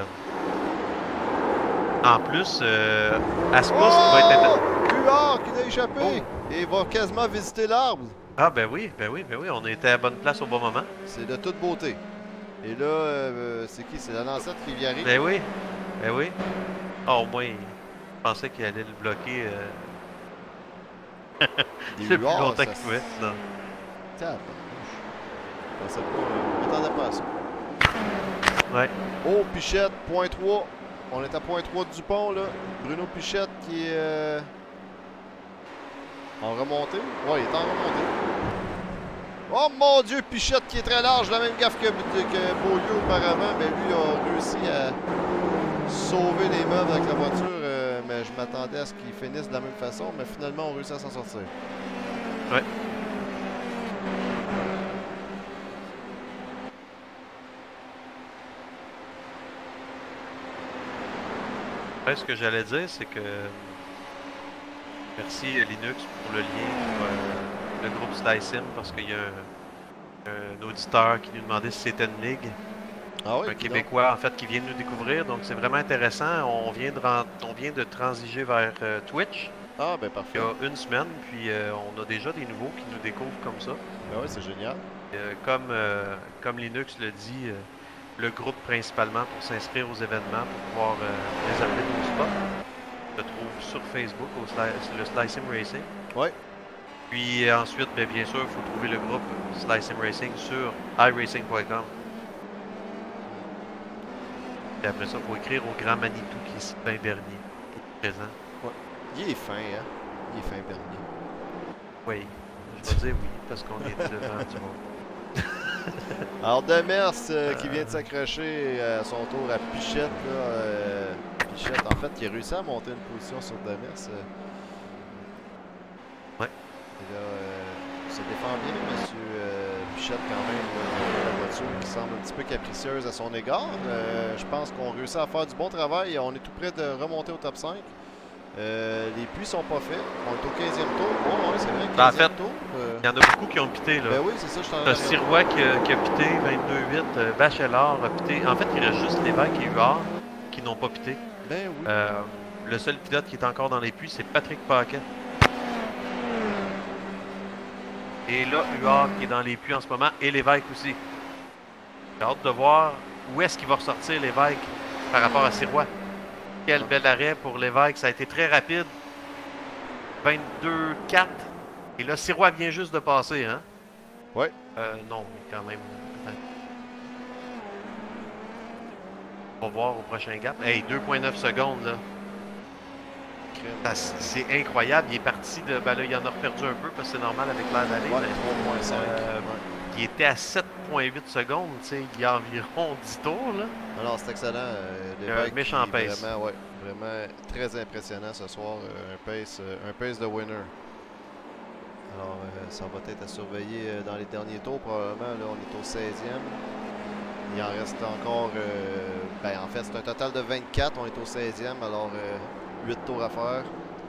en plus, euh, Ascus oh! va être... Huard qui l'a échappé! Oh! Et il va quasiment visiter l'arbre. Ah ben oui, ben oui, ben oui, on était à bonne place au bon moment. C'est de toute beauté. Et là, euh, c'est qui? C'est la lancette qui vient arriver? Ben oui, ben oui. Ah, au moins, je pensais qu'il allait le bloquer euh... le plus longtemps qu'il pouvait. Non. Tiens, je pensais pas, je m'attendais pas à ça. Ouais. Oh, Pichette, point trois. On est à point trois du pont, là. Bruno Pichette qui est euh... en remontée. Ouais, il est en remontée. Oh mon Dieu, Pichette qui est très large, la même gaffe que, que Beaulieu auparavant. Mais lui a réussi à sauver les meubles avec la voiture. Euh, mais je m'attendais à ce qu'il finisse de la même façon. Mais finalement, on réussit à s'en sortir. Ouais. Ouais, ce que j'allais dire, c'est que merci Linux pour le lien pour euh, le groupe SlySim parce qu'il y a un, un auditeur qui nous demandait si c'était une ligue. Ah oui, un Québécois donc. En fait qui vient de nous découvrir, donc c'est vraiment intéressant. On vient de, on vient de transiger vers euh, Twitch. Ah ben parfait. Il y a une semaine, puis euh, on a déjà des nouveaux qui nous découvrent comme ça. Ben oui, c'est génial. Euh, comme, euh, comme Linux le dit, euh, le groupe principalement pour s'inscrire aux événements, pour pouvoir euh, réserver nos spots. On le trouve sur Facebook, au Sly, le SlySim Racing. Oui. Puis euh, ensuite, bien, bien sûr, il faut trouver le groupe SlySim Racing sur i racing point com. Et après ça, il faut écrire au grand Manitou qui est Sylvain Bernier, qui est présent. Ouais. Il est fin, hein? Il est fin, Bernier. Oui, je vais dire oui, parce qu'on est devant du monde. Alors, Demers euh, qui vient de s'accrocher à son tour à Pichette. Là, euh, Pichette, en fait, qui a réussi à monter une position sur Demers. Euh. Ouais. Et là, euh, se défend bien, monsieur euh, Pichette, quand même. Là, la voiture qui semble un petit peu capricieuse à son égard. Euh, je pense qu'on réussit à faire du bon travail. On est tout près de remonter au top cinq. Euh, les puits sont pas faits. On est au quinzième tour. Oh, ouais, c'est vrai. quinzième ben, en fait, tour. Euh... Il y en a beaucoup qui ont pité. Là. Ben oui, c'est ça, je t'en ai Sirois qui, qui a pité, vingt-deux huit. Euh, Bachelard a pité. En fait, il reste juste Lévesque et Huard qui n'ont pas pité. Ben oui. Euh, le seul pilote qui est encore dans les puits, c'est Patrick Paquet. Et là, Huard qui est dans les puits en ce moment, et Lévesque aussi. J'ai hâte de voir où est-ce qu'il va ressortir Lévesque par rapport à Sirois. Quel bel arrêt pour Lévesque, ça a été très rapide. vingt-deux quatre. Et là, Sirois vient juste de passer, hein? Oui. Euh, non, mais quand même. On va voir au prochain gap. Hey, deux virgule neuf secondes, là. C'est incroyable. Il est parti de. Ben là, il en a perdu un peu parce que c'est normal avec l'air d'aller. Ouais, trois virgule cinq. Euh, ouais. Il était à sept virgule huit secondes. Tu sais, il y a environ dix tours, là. Alors, c'est excellent. Euh, les un méchant pace. Vraiment, ouais, vraiment très impressionnant ce soir. Euh, un, pace, euh, un pace de winner. Alors, euh, ça va être à surveiller euh, dans les derniers tours, probablement. Là, on est au seizième. Il en reste encore... Euh, ben, en fait, c'est un total de vingt-quatre. On est au seizième, alors euh, huit tours à faire.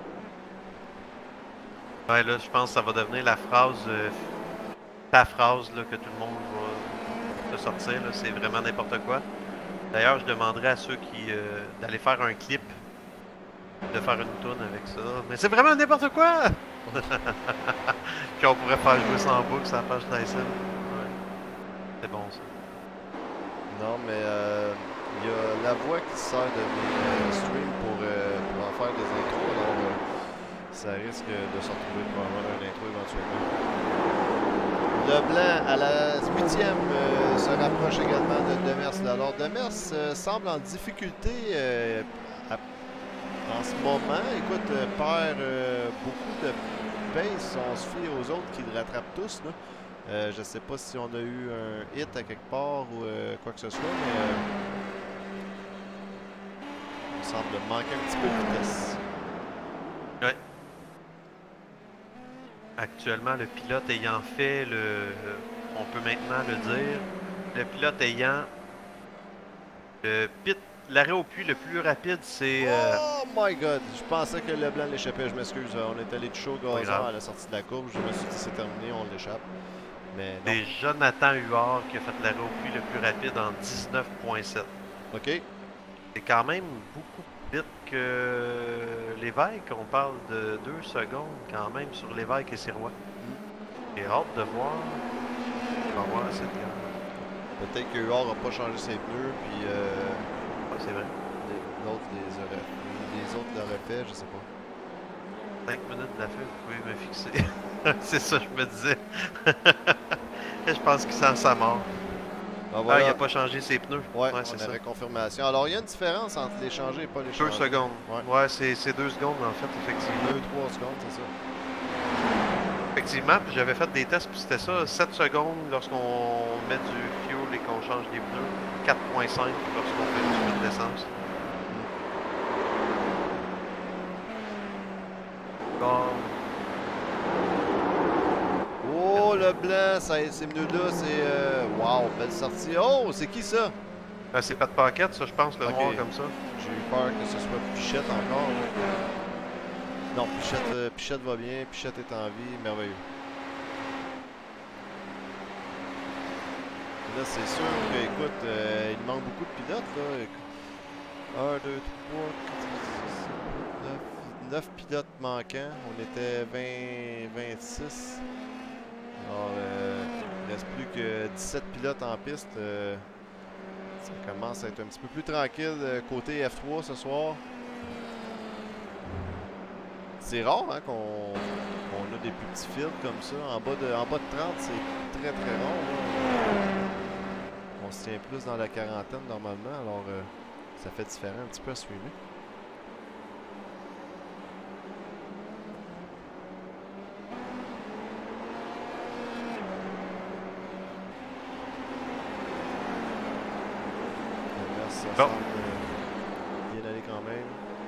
Ouais, là, je pense que ça va devenir la phrase... Euh, ta phrase, là, que tout le monde va, va sortir. C'est vraiment n'importe quoi. D'ailleurs, je demanderais à ceux qui... Euh, d'aller faire un clip, de faire une toune avec ça. Mais c'est vraiment n'importe quoi! Puis on pourrait faire jouer ça en boucle sur la page Tyson. Ouais. C'est bon, ça. Non, mais euh, il y a la voix qui sort de mes euh, streams pour, euh, pour en faire des intros. Alors, euh, ça risque de se retrouver pour avoir un intro éventuellement. Le blanc à la huitième euh, se rapproche également de Demers. Alors, Demers euh, semble en difficulté euh, à, en ce moment. Écoute, euh, perd euh, beaucoup de pace. On se fie aux autres qui le rattrapent tous, là. Euh, je ne sais pas si on a eu un hit à quelque part ou euh, quoi que ce soit, mais euh, il semble manquer un petit peu de vitesse. Ouais. Actuellement, le pilote ayant fait le... On peut maintenant le dire. Le pilote ayant... Le pit... L'arrêt au puits le plus rapide, c'est... Euh... Oh my god! Je pensais que Leblanc l'échappait, je m'excuse. On est allé de chaud gazon à la sortie de la courbe. Je me suis dit c'est terminé, on l'échappe. Mais non. C'est Jonathan Huard qui a fait l'arrêt au puits le plus rapide en dix-neuf virgule sept. OK. C'est quand même beaucoup plus vite que Lévesque. On parle de deux secondes quand même sur Lévesque et Sirois. Mm. J'ai hâte de voir. On va voir cette gamme. Peut-être que Huard n'a pas changé ses pneus, puis... Euh... Ouais, c'est vrai. L'autre les aurait... Les autres l'auraient fait, je sais pas. cinq minutes de la fin, vous pouvez me fixer. C'est ça, je me disais. Je pense qu'il sent sa mort. Ah, voilà. Ah, il n'a pas changé ses pneus. Ouais, ouais c'est ça. la confirmation. Alors, il y a une différence entre les changer et pas les changer. Deux secondes. Ouais, ouais c'est deux secondes en fait, effectivement. Deux, trois secondes, c'est ça. Effectivement, puis j'avais fait des tests, puis c'était ça, sept secondes lorsqu'on met du fuel et qu'on change les pneus, quatre virgule cinq lorsqu'on fait du fil d'essence. Bon. Oh, le blanc, ça, ces pneus-là, c'est... Euh... Wow, belle sortie. Oh, c'est qui ça? Ah, c'est pas de paquette, ça, je pense, le okay. noir comme ça. J'ai eu peur que ce soit Pichette encore. Là. Non, Pichette, euh, Pichette va bien, Pichette est en vie, merveilleux. Et là, c'est sûr que, écoute, euh, il manque beaucoup de pilotes, là. un, deux, trois, quatre, cinq, six, sept, neuf, neuf pilotes manquants. On était vingt, vingt-six. Alors, euh, il ne reste plus que dix-sept pilotes en piste. Euh, ça commence à être un petit peu plus tranquille euh, côté F trois ce soir. C'est rare hein, qu'on qu a des plus petits fils comme ça. En bas de, en bas de trente, c'est très très rare. Là. On se tient plus dans la quarantaine normalement. Alors, euh, ça fait différent un petit peu à suivre. Bon. Bien aller quand même.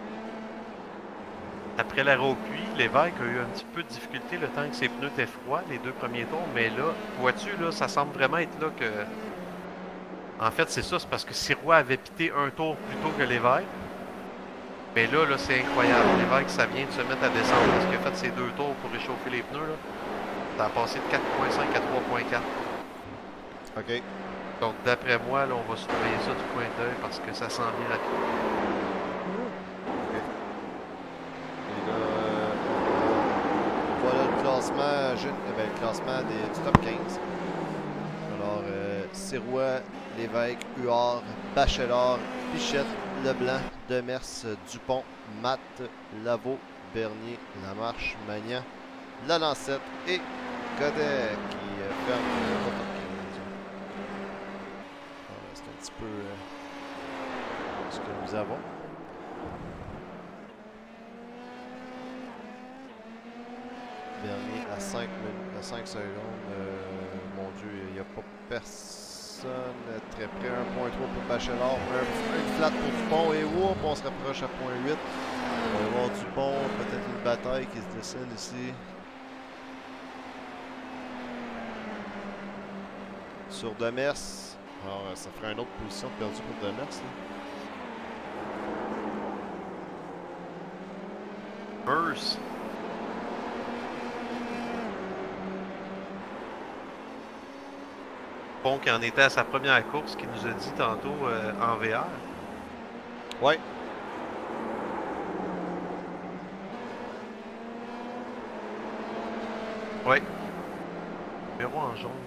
Après l'arrêt au puits, Lévesque a eu un petit peu de difficulté le temps que ses pneus étaient froids les deux premiers tours, mais là, vois-tu, là, ça semble vraiment être là que... En fait, c'est ça, c'est parce que Sirois avait pité un tour plus tôt que Lévesque. Mais là, là c'est incroyable. Lévesque, ça vient de se mettre à descendre parce qu'il a fait ses deux tours pour réchauffer les pneus. Là. Ça a passé de quatre virgule cinq à trois virgule quatre. OK. Donc, d'après moi, là, on va surveiller ça du coin d'œil parce que ça s'en vient rapidement. OK. Et là, euh, voilà le classement, eh bien, le classement des, du top quinze. Alors, euh, Sirois, Lévesque, Huard, Bachelard, Pichette, Leblanc, Demers, Dupont, Matt, Lavaux, Bernier, Lamarche, Magnan, Lalancette et Godet qui euh, ferme le top quinze. C'est un petit peu... Euh, ce que nous avons. Dernier à cinq minutes, à cinq secondes. Euh, mon Dieu, il n'y a pas personne très près. un point trois pour Bachelard. Un, une flat pour Dupont et whoop, on se rapproche à point huit. On va voir Dupont, peut-être une bataille qui se dessine ici. Sur Demers. Alors, ça ferait une autre position perdue pour Demers. Burst. Bon, qui en était à sa première course, qui nous a dit tantôt euh, en V R. Ouais. Ouais. Numéro en jaune.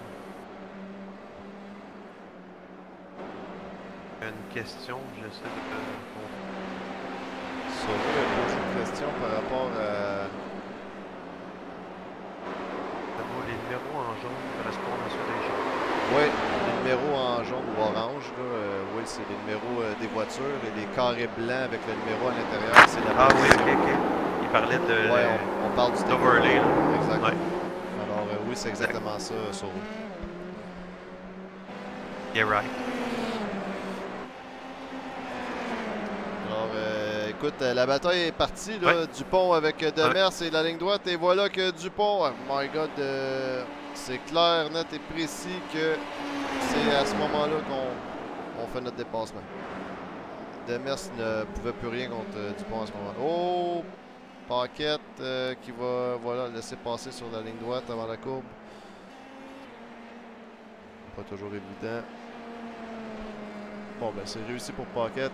Une question, j'essaie de répondre. Sauvé a posé une question par rapport à... Les numéros en jaune correspondent à ceux des gens. Oui, les numéros en jaune ou orange, là, euh, oui, c'est les numéros euh, des voitures et les carrés blancs avec le numéro à l'intérieur, c'est la Ah position. oui, ok, ok. Il parlait de... Ouais, on, on parle du d'overlay. Exact. Ouais. Alors euh, oui, c'est exactement ça, Sauvé. Yeah, right. Alors, euh, écoute, euh, la bataille est partie, là, Ouais. Dupont avec euh, Demers Ouais. et la ligne droite, et voilà que Dupont, oh my god, euh, c'est clair, net et précis que c'est à ce moment-là qu'on on fait notre dépassement. Demers ne pouvait plus rien contre euh, Dupont à ce moment-là. Oh! Paquette euh, qui va voilà, laisser passer sur la ligne droite avant la courbe. Pas toujours évident. Bon, ben c'est réussi pour Paquette.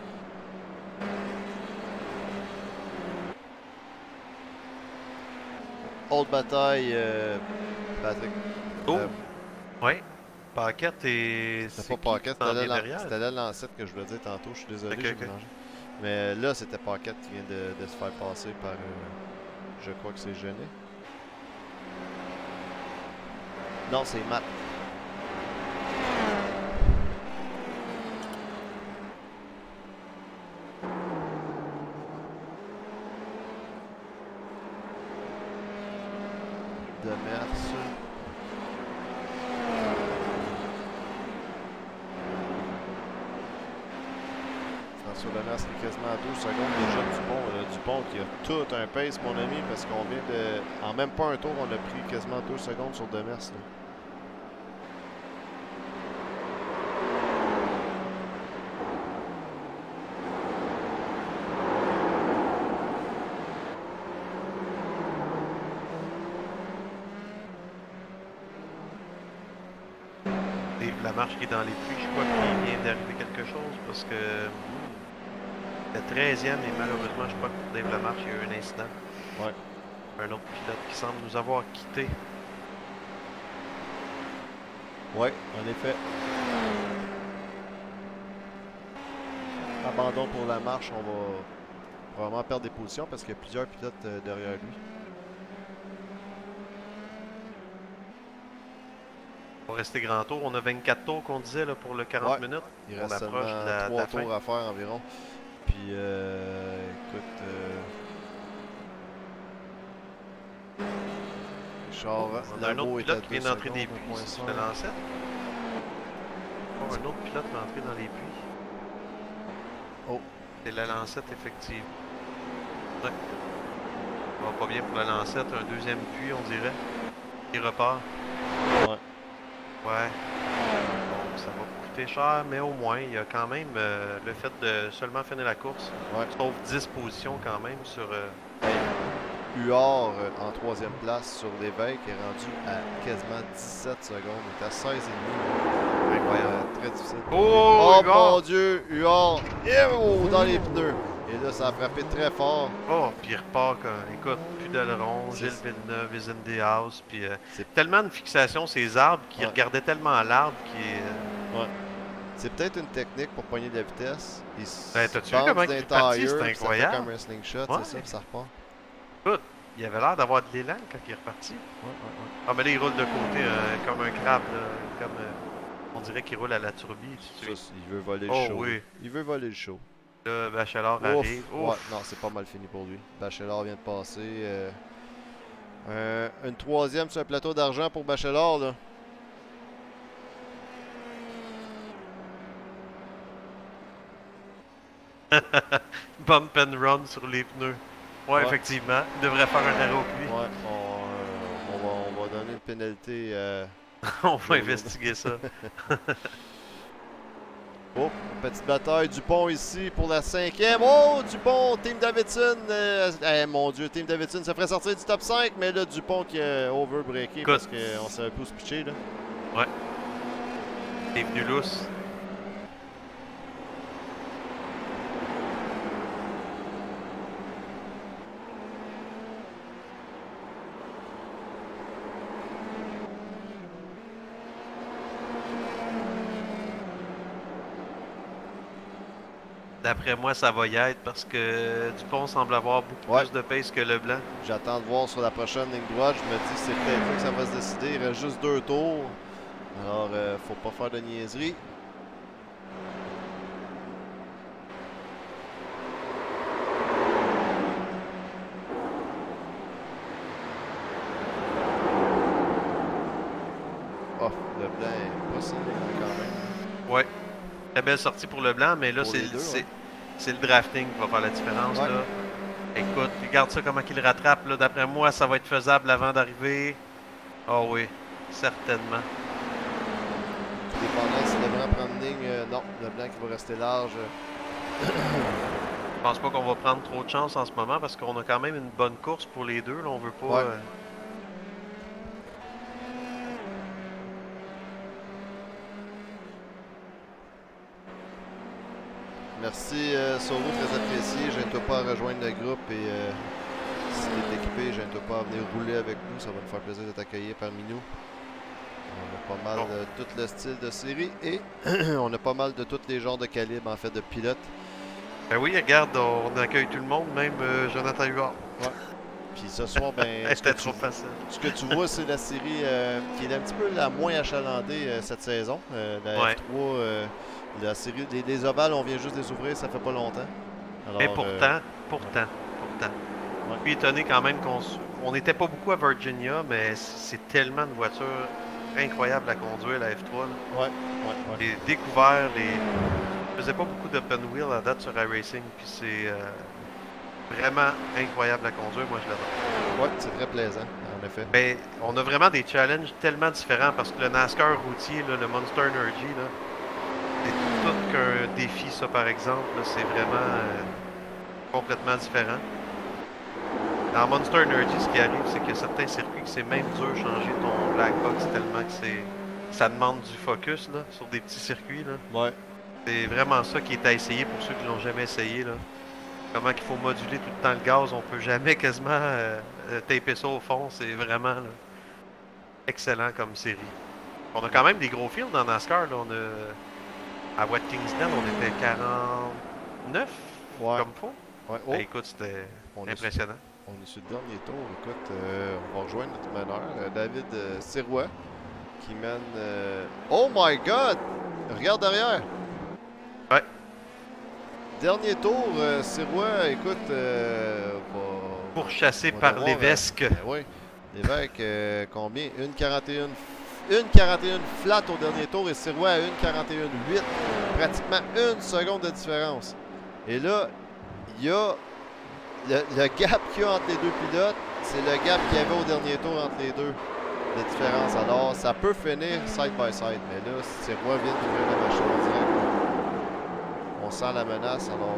Autre bataille, euh, Patrick. Oh! Euh, Ouais. Paquette et... C'était pas Paquette, qui s'en c'était vient la, derrière? c'était la lancette que je voulais dire tantôt. Je suis désolé, Ok, j'ai ok. mélangé. Mais là, c'était Paquette qui vient de, de se faire passer par... Euh, je crois que c'est Gêné. Non, c'est Matt. Demers. François Demers qui est quasiment à deux secondes déjà Dupont. Euh, Dupont qui a tout un pace, mon ami, parce qu'on vient de... En même pas un tour, on a pris quasiment deux secondes sur Demers. Là. La marche qui est dans les pluies, je crois qu'il vient d'arriver quelque chose parce que le treizième et malheureusement, je crois que pour Dave Lamarche, il y a eu un incident. Ouais. Un autre pilote qui semble nous avoir quitté. Ouais, en effet. Abandon pour la marche, on va probablement perdre des positions parce qu'il y a plusieurs pilotes euh, derrière lui. On va rester grand tour. On a vingt-quatre tours qu'on disait là, pour le quarante Ouais. minutes. Il on reste approche seulement de la, de trois la fin. tours à faire environ. Puis, euh, écoute... Euh... Richard, On a un autre pilote qui vient d'entrer des pluies. C'est le lancette. Oh, un autre pilote va entrer dans les pluies. Oh. C'est la lancette, effectivement. Ouais. Ça va pas bien pour la lancette. Un deuxième puits, on dirait. Il repart. Ouais. Ouais. Bon, ça va coûter cher, mais au moins, il y a quand même euh, le fait de seulement finir la course. Ouais. Sauf dix positions quand même sur... Euh... Huard euh, en troisième place sur l'évêque est rendu à quasiment dix-sept secondes. Il est à seize virgule cinq. Incroyable. Euh, très difficile. Oh, Oh Huard! mon Dieu! Huard! Et oh, dans les pneus! Et là, ça a frappé très fort. Oh, puis il repart quand... Écoute, plus d'aileron, Gilles Villeneuve is in the house, puis euh, c'est tellement de fixation, ces arbres, qui ouais. regardaient tellement l'arbre qui est... Euh... Ouais. C'est peut-être une technique pour pogner de la vitesse. Il ben, t'as-tu vu comment il est parti? C'est incroyable. Ça fait comme un slingshot, ouais. C'est ça, puis ça repart. Écoute, il avait l'air d'avoir de l'élan quand il est reparti. Ouais, ouais, ouais. Ah, mais là, il roule de côté euh, comme un crabe, là, comme... Euh, on dirait qu'il roule à la turbine. Ça, il veut voler oh, le show. Oui. Il veut voler le show. Là, Bachelard Ouf. arrive. Ouf. Ouais, non, c'est pas mal fini pour lui. Bachelard vient de passer. Euh, euh, une troisième sur un plateau d'argent pour Bachelard, là. Bump and run sur les pneus. Ouais, Ouais. effectivement. Il devrait faire un arrêt au puits. Ouais, on, euh, on, va, on va donner une pénalité. Euh, On va investiguer ça. Oh, petite bataille Dupont ici pour la cinquième. Oh, Dupont, Team Davidson. Euh, eh, mon Dieu, Team Davidson se ferait sortir du top cinq, mais là, Dupont qui a overbreaké Écoute. parce qu'on savait plus où se pitcher, là. Ouais. T'es venu lousse. D'après moi, ça va y être parce que Dupont semble avoir beaucoup Ouais. plus de pace que Leblanc. J'attends de voir sur la prochaine ligne droite. Je me dis que c'est peut-être là que ça va se décider. Il reste juste deux tours. Alors, euh, faut pas faire de niaiserie. Oh, le blanc est pas si loin quand même. Ouais. Très belle sortie pour Leblanc, mais là, Pour c'est les deux, c'est- ouais. c'est le drafting qui va faire la différence. Ouais. Là. Écoute, regarde ça comment il rattrape. Là. D'après moi, ça va être faisable avant d'arriver. Oh oui, certainement. Tout dépendant si Leblanc prend une ligne. euh, non, Leblanc qui va rester large. Je pense pas qu'on va prendre trop de chance en ce moment parce qu'on a quand même une bonne course pour les deux. Là. On veut pas. Ouais. euh, Merci euh, Soro, très apprécié. Gêne-toi pas à rejoindre le groupe et euh, si t'es équipé, gêne-toi pas à venir rouler avec nous. Ça va nous faire plaisir de t'accueillir parmi nous. On a pas mal Bon. de tout le style de série et on a pas mal de tous les genres de calibres en fait de pilotes. Ben oui, regarde, on accueille tout le monde, même euh, Jonathan Huard. Puis ce soir, ben, ce, que C'était tu, trop facile. ce que tu vois, c'est la série euh, qui est un petit peu la moins achalandée euh, cette saison. Euh, la Ouais. F trois, euh, la série, les, les ovales, on vient juste les ouvrir, ça fait pas longtemps. Alors, Mais euh, pourtant, pourtant, pourtant. Ouais. Je suis étonné quand même qu'on s- on n'était pas beaucoup à Virginia, mais c- c'est tellement de voitures incroyables à conduire, la F trois. là. ouais, ouais, ouais. J'ai découvert les. Je faisais pas beaucoup d'open wheel à date sur iRacing, puis c'est euh, vraiment incroyable à conduire. Moi, je l'adore. Ouais, c'est très plaisant, en effet. Mais on a vraiment des challenges tellement différents parce que le NASCAR routier, là, le Monster Energy, là, c'est tout qu'un défi, ça, par exemple. là. C'est vraiment euh, complètement différent. Dans Monster Energy, ce qui arrive, c'est que certains circuits, que c'est même dur de changer ton black box tellement que c'est ça demande du focus là, sur des petits circuits. Là. Ouais, C'est vraiment ça qui est à essayer pour ceux qui l'ont jamais essayé. Là. Comment qu'il faut moduler tout le temps le gaz, on peut jamais quasiment euh, euh, taper ça au fond. C'est vraiment là, excellent comme série. On a quand même des gros fields dans NASCAR. Là. On a, à Watkins Glen, on était quarante-neuf ouais, comme faut. ouais. Oh, Ben, écoute, c'était on est, impressionnant. on est sur le dernier tour. Écoute, euh, on va rejoindre notre meneur, euh, David euh, Sirois, qui mène... euh, Oh my God! Regarde derrière! Ouais. Dernier tour, euh, Sirois, écoute, euh, va... Pourchassé va par devoir, l'évêque. euh, ben oui, l'évêque, euh, combien? une quarante et un une quarante et un flat au dernier tour et Sirois à une quarante et un huit. Pratiquement une seconde de différence. Et là, il y a le, le gap qu'il y a entre les deux pilotes, c'est le gap qu'il y avait au dernier tour entre les deux de différence. Alors, ça peut finir side by side, mais là, Sirois vient d'ouvrir la machine en direct. On sent la menace, alors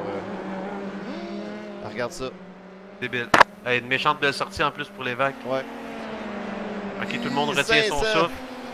euh, regarde ça. Débile. Hey, une méchante belle sortie en plus pour l'évêque. Ouais. Ok, tout le monde Hi, retient son cinq cents. souffle.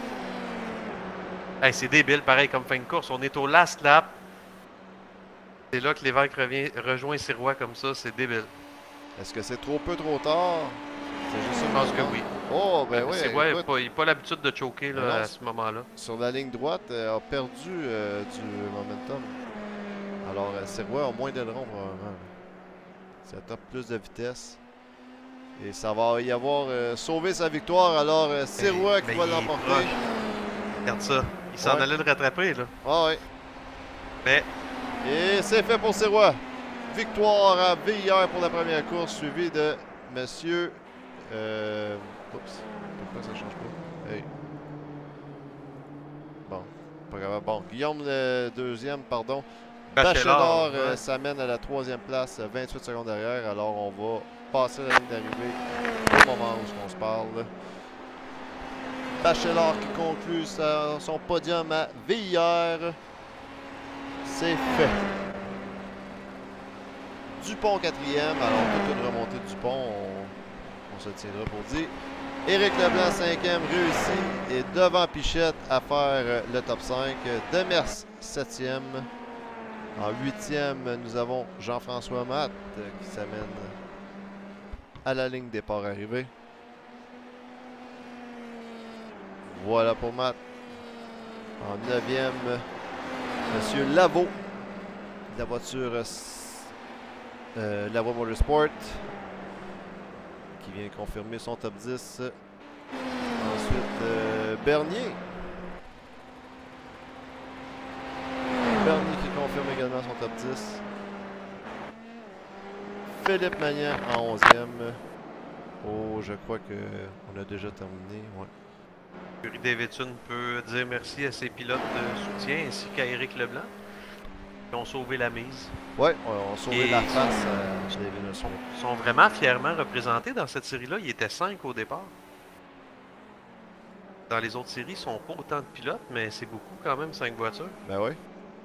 Hey, c'est débile, pareil comme fin de course. On est au last lap. C'est là que l'évêque revient, rejoint Sirois comme ça, c'est débile. Est-ce que c'est trop peu, trop tard? C'est juste ça Je pense me que demande. oui. Oh, ben oui. Sirois n'a écoute, pas, il a pas l'habitude de choquer là, Mais non, à c'est- ce moment-là. sur la ligne droite, euh, a perdu euh, du momentum. Alors, euh, Sirois a moins d'aileron probablement. Ça top plus de vitesse. Et ça va y avoir euh, sauvé sa victoire. Alors, euh, Sirois qui Mais va il est l'emporter. proche. Regarde ça. Il s'en Ouais. allait le rattraper là. Ah ouais. Mais Et c'est fait pour Sirois. Victoire à V I R pour la première course, suivi de Monsieur... Euh... Oups. Pourquoi ça change pas? Hey. Bon. Pas grave. Bon. Guillaume le deuxième, pardon. Bachelor ouais. euh, s'amène à la troisième place, vingt-huit secondes derrière. Alors on va passer la ligne d'arrivée au moment où on se parle. Bachelor qui conclut sa, son podium à V I R. C'est fait. Dupont quatrième. Alors toute une remontée de Dupont, on, on se tiendra pour dire. Éric Leblanc cinquième réussi et devant Pichette à faire le top cinq. Demers septième. En huitième, nous avons Jean-François Matt qui s'amène à la ligne départ arrivée. Voilà pour Matt. En neuvième, Monsieur Lavaux, de la voiture euh, Lavaux Motorsport, qui vient confirmer son top dix. Ensuite, euh, Bernier. Bernier qui confirme également son top dix. Philippe Magnan en onzième. Oh, je crois qu'on a déjà terminé. Ouais. Yuri Davidson peut dire merci à ses pilotes de soutien ainsi qu'à Éric Leblanc qui ont sauvé la mise. Ouais, on a sauvé Et la ils face sont, à David sont, sont vraiment fièrement représentés dans cette série-là. Il était cinq au départ. Dans les autres séries, ils sont pas autant de pilotes, mais c'est beaucoup quand même, cinq voitures. Ben oui.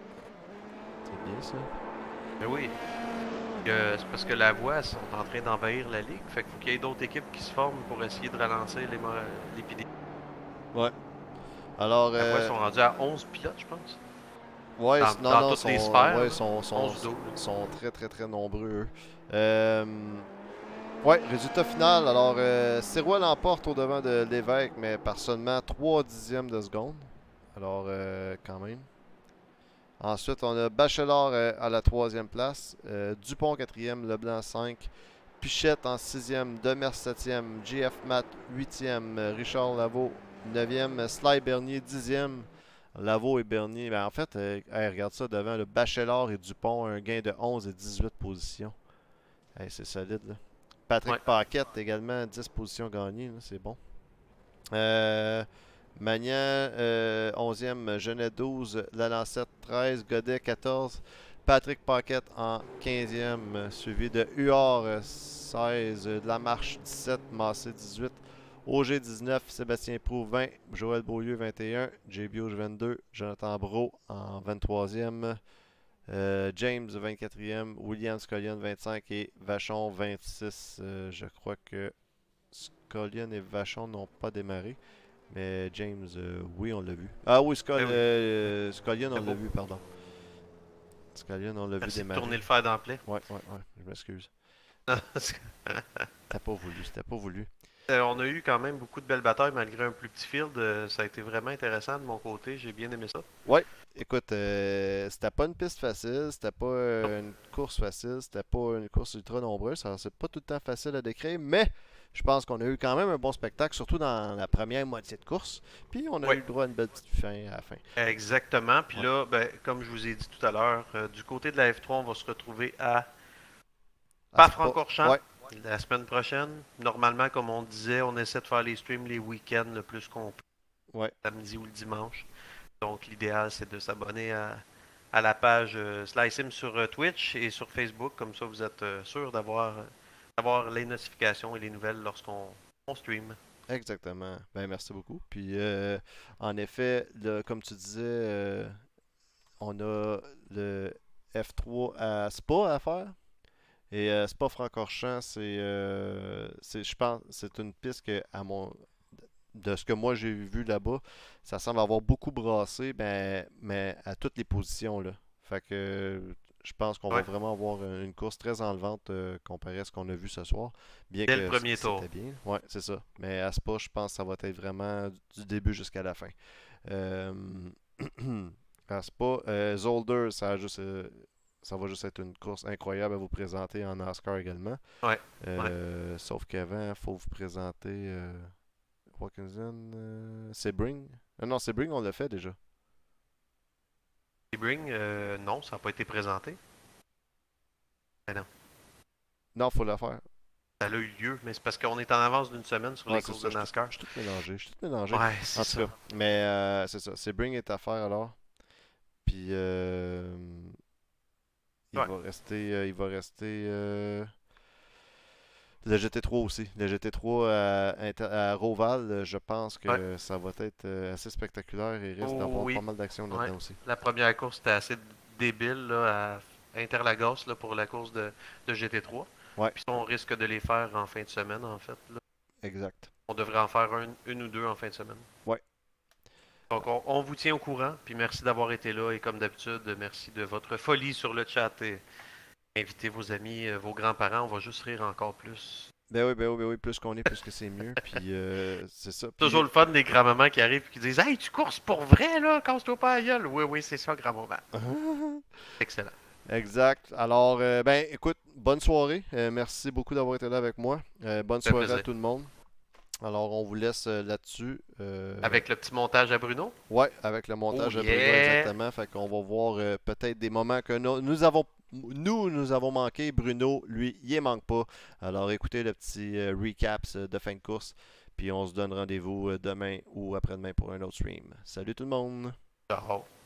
C'est bien ça. Ben oui. Euh, c'est parce que la voie sont en train d'envahir la ligue. Fait qu'il faut qu'il y ait d'autres équipes qui se forment pour essayer de ralentir l'épidémie. Ouais. Alors. La voie Euh... sont rendus à onze pilotes, je pense. Ouais, dans, non, dans non, toutes sont, les sphères. ouais, sont, sont, onze, sont, sont très, très, très nombreux. Euh... Ouais, résultat final. Alors, euh, Sirois l'emporte au devant de l'Évêque, mais par seulement trois dixièmes de seconde. Alors, euh, quand même. Ensuite, on a Bachelor euh, à la troisième place. Euh, Dupont quatrième, Leblanc cinq. Pichette en sixième, Demers septième, J F Matt huitième, Richard Lavaux neuvième, Sly Bernier dixième. Lavaux et Bernier, ben en fait, euh, hey, regarde ça devant le Bachelor et Dupont, un gain de onze et dix-huit positions. Hey, c'est solide là. Patrick ouais. Paquette également, dix positions gagnées, c'est bon. Euh, Magnan, euh, onzième, Genet douze, Lalancette treize, Godet quatorze, Patrick Paquette en quinzième, suivi de Huard seize, de la Marche dix-sept, Massé dix-huit, Auger dix-neuf, Sébastien Proulx vingt, Joël Beaulieu vingt et un, J B vingt-deux, Jonathan Brault en vingt-troisième, euh, James vingt-quatrième, William Scullion vingt-cinq et Vachon vingt-six. Euh, je crois que Scullion et Vachon n'ont pas démarré. Mais James, euh, oui, on l'a vu. Ah oui, Scull, Ben oui. euh, Scullion, on l'a vu, pardon. Scullion, on l'a vu Merci de démarrer. tourner le fer d'emploi. Ouais, ouais, ouais, je m'excuse. T'as pas voulu, c'était pas voulu. Euh, on a eu quand même beaucoup de belles batailles malgré un plus petit field. Euh, ça a été vraiment intéressant de mon côté. J'ai bien aimé ça. Ouais, écoute, euh, c'était pas une piste facile, c'était pas euh, une course facile, c'était pas une course ultra nombreuse. Alors, c'est pas tout le temps facile à décrire, mais je pense qu'on a eu quand même un bon spectacle, surtout dans la première moitié de course. Puis on a Oui. eu le droit à une belle petite fin à la fin. Exactement. Puis Ouais. là, ben, comme je vous ai dit tout à l'heure, euh, du côté de la F trois, on va se retrouver à Ah, Spa-Francorchamps ouais. la semaine prochaine. Normalement, comme on disait, on essaie de faire les streams les week-ends le plus qu'on peut, Ouais. samedi ou le dimanche. Donc, l'idéal, c'est de s'abonner à, à la page euh, Sliceim sur euh, Twitch et sur Facebook. Comme ça, vous êtes euh, sûr d'avoir euh, d'avoir les notifications et les nouvelles lorsqu'on on stream. Exactement. Ben, merci beaucoup. Puis, euh, en effet, là, comme tu disais, euh, on a le F trois à Spa à faire. Et euh, Spa-Francorchamps, c'est, euh, c'est, je pense, c'est une piste que, à mon, de ce que moi j'ai vu là-bas, ça semble avoir beaucoup brassé, ben, mais à toutes les positions là. Fait que je pense qu'on va Ouais. vraiment avoir une course très enlevante euh, comparé à ce qu'on a vu ce soir. Bien Dès que le premier c- tour. c'était bien. Ouais, c'est ça. Mais à Spa, je pense que ça va être vraiment du début jusqu'à la fin. Euh, à Spa, euh, Zolder, ça a juste. euh, ça va juste être une course incroyable à vous présenter en NASCAR également. Ouais. ouais. Euh, Sauf qu'avant, il faut vous présenter euh, Watkinson, euh, Sebring. Ah non, Sebring, on l'a fait déjà. Sebring, euh, non, ça n'a pas été présenté. Ben non. Non, faut le faire. Ça a eu lieu, mais c'est parce qu'on est en avance d'une semaine sur Ouais, les c'est courses ça, de je suis NASCAR. je suis tout mélangé. Je suis tout mélangé. Ouais, En c'est tout ça. cas, mais euh, c'est ça. Sebring est à faire alors. Puis euh, il Ouais. va rester, euh, il va rester euh, le G T trois aussi. Le G T trois à, Inter- à Roval, euh, je pense Ouais. que ça va être euh, assez spectaculaire et risque Oh, d'avoir oui. pas mal d'action Ouais. là-dedans aussi. La première course était assez débile là, à Interlagos là, pour la course de, de G T trois. Ouais, Puis on risque de les faire en fin de semaine, en fait. Là. exact. On devrait en faire un- une ou deux en fin de semaine. Ouais. Donc, on, on vous tient au courant. Puis merci d'avoir été là. Et comme d'habitude, merci de votre folie sur le chat. Et invitez vos amis, euh, vos grands-parents. On va juste rire encore plus. Ben oui, ben oui, ben oui, plus qu'on est, plus que c'est mieux. Puis euh, c'est ça. Toujours Puis le fun des grands-mamans qui arrivent et qui disent Hey, tu courses pour vrai, là, casse-toi pas la gueule. Oui, oui, c'est ça, grand-maman. Excellent. exact. Alors, euh, ben écoute, bonne soirée. Euh, merci beaucoup d'avoir été là avec moi. Euh, bonne Ça fait soirée à plaisir. tout le monde. Alors, on vous laisse euh, là-dessus. Euh, Avec le petit montage à Bruno. Ouais, avec le montage Oh à Bruno, yeah! exactement. Fait qu'on va voir euh, peut-être des moments que no- nous avons nous, nous avons manqué. Bruno, lui, il ne manque pas. Alors, écoutez le petit euh, recap euh, de fin de course. Puis on se donne rendez-vous euh, demain ou après-demain pour un autre stream. Salut tout le monde! Ciao.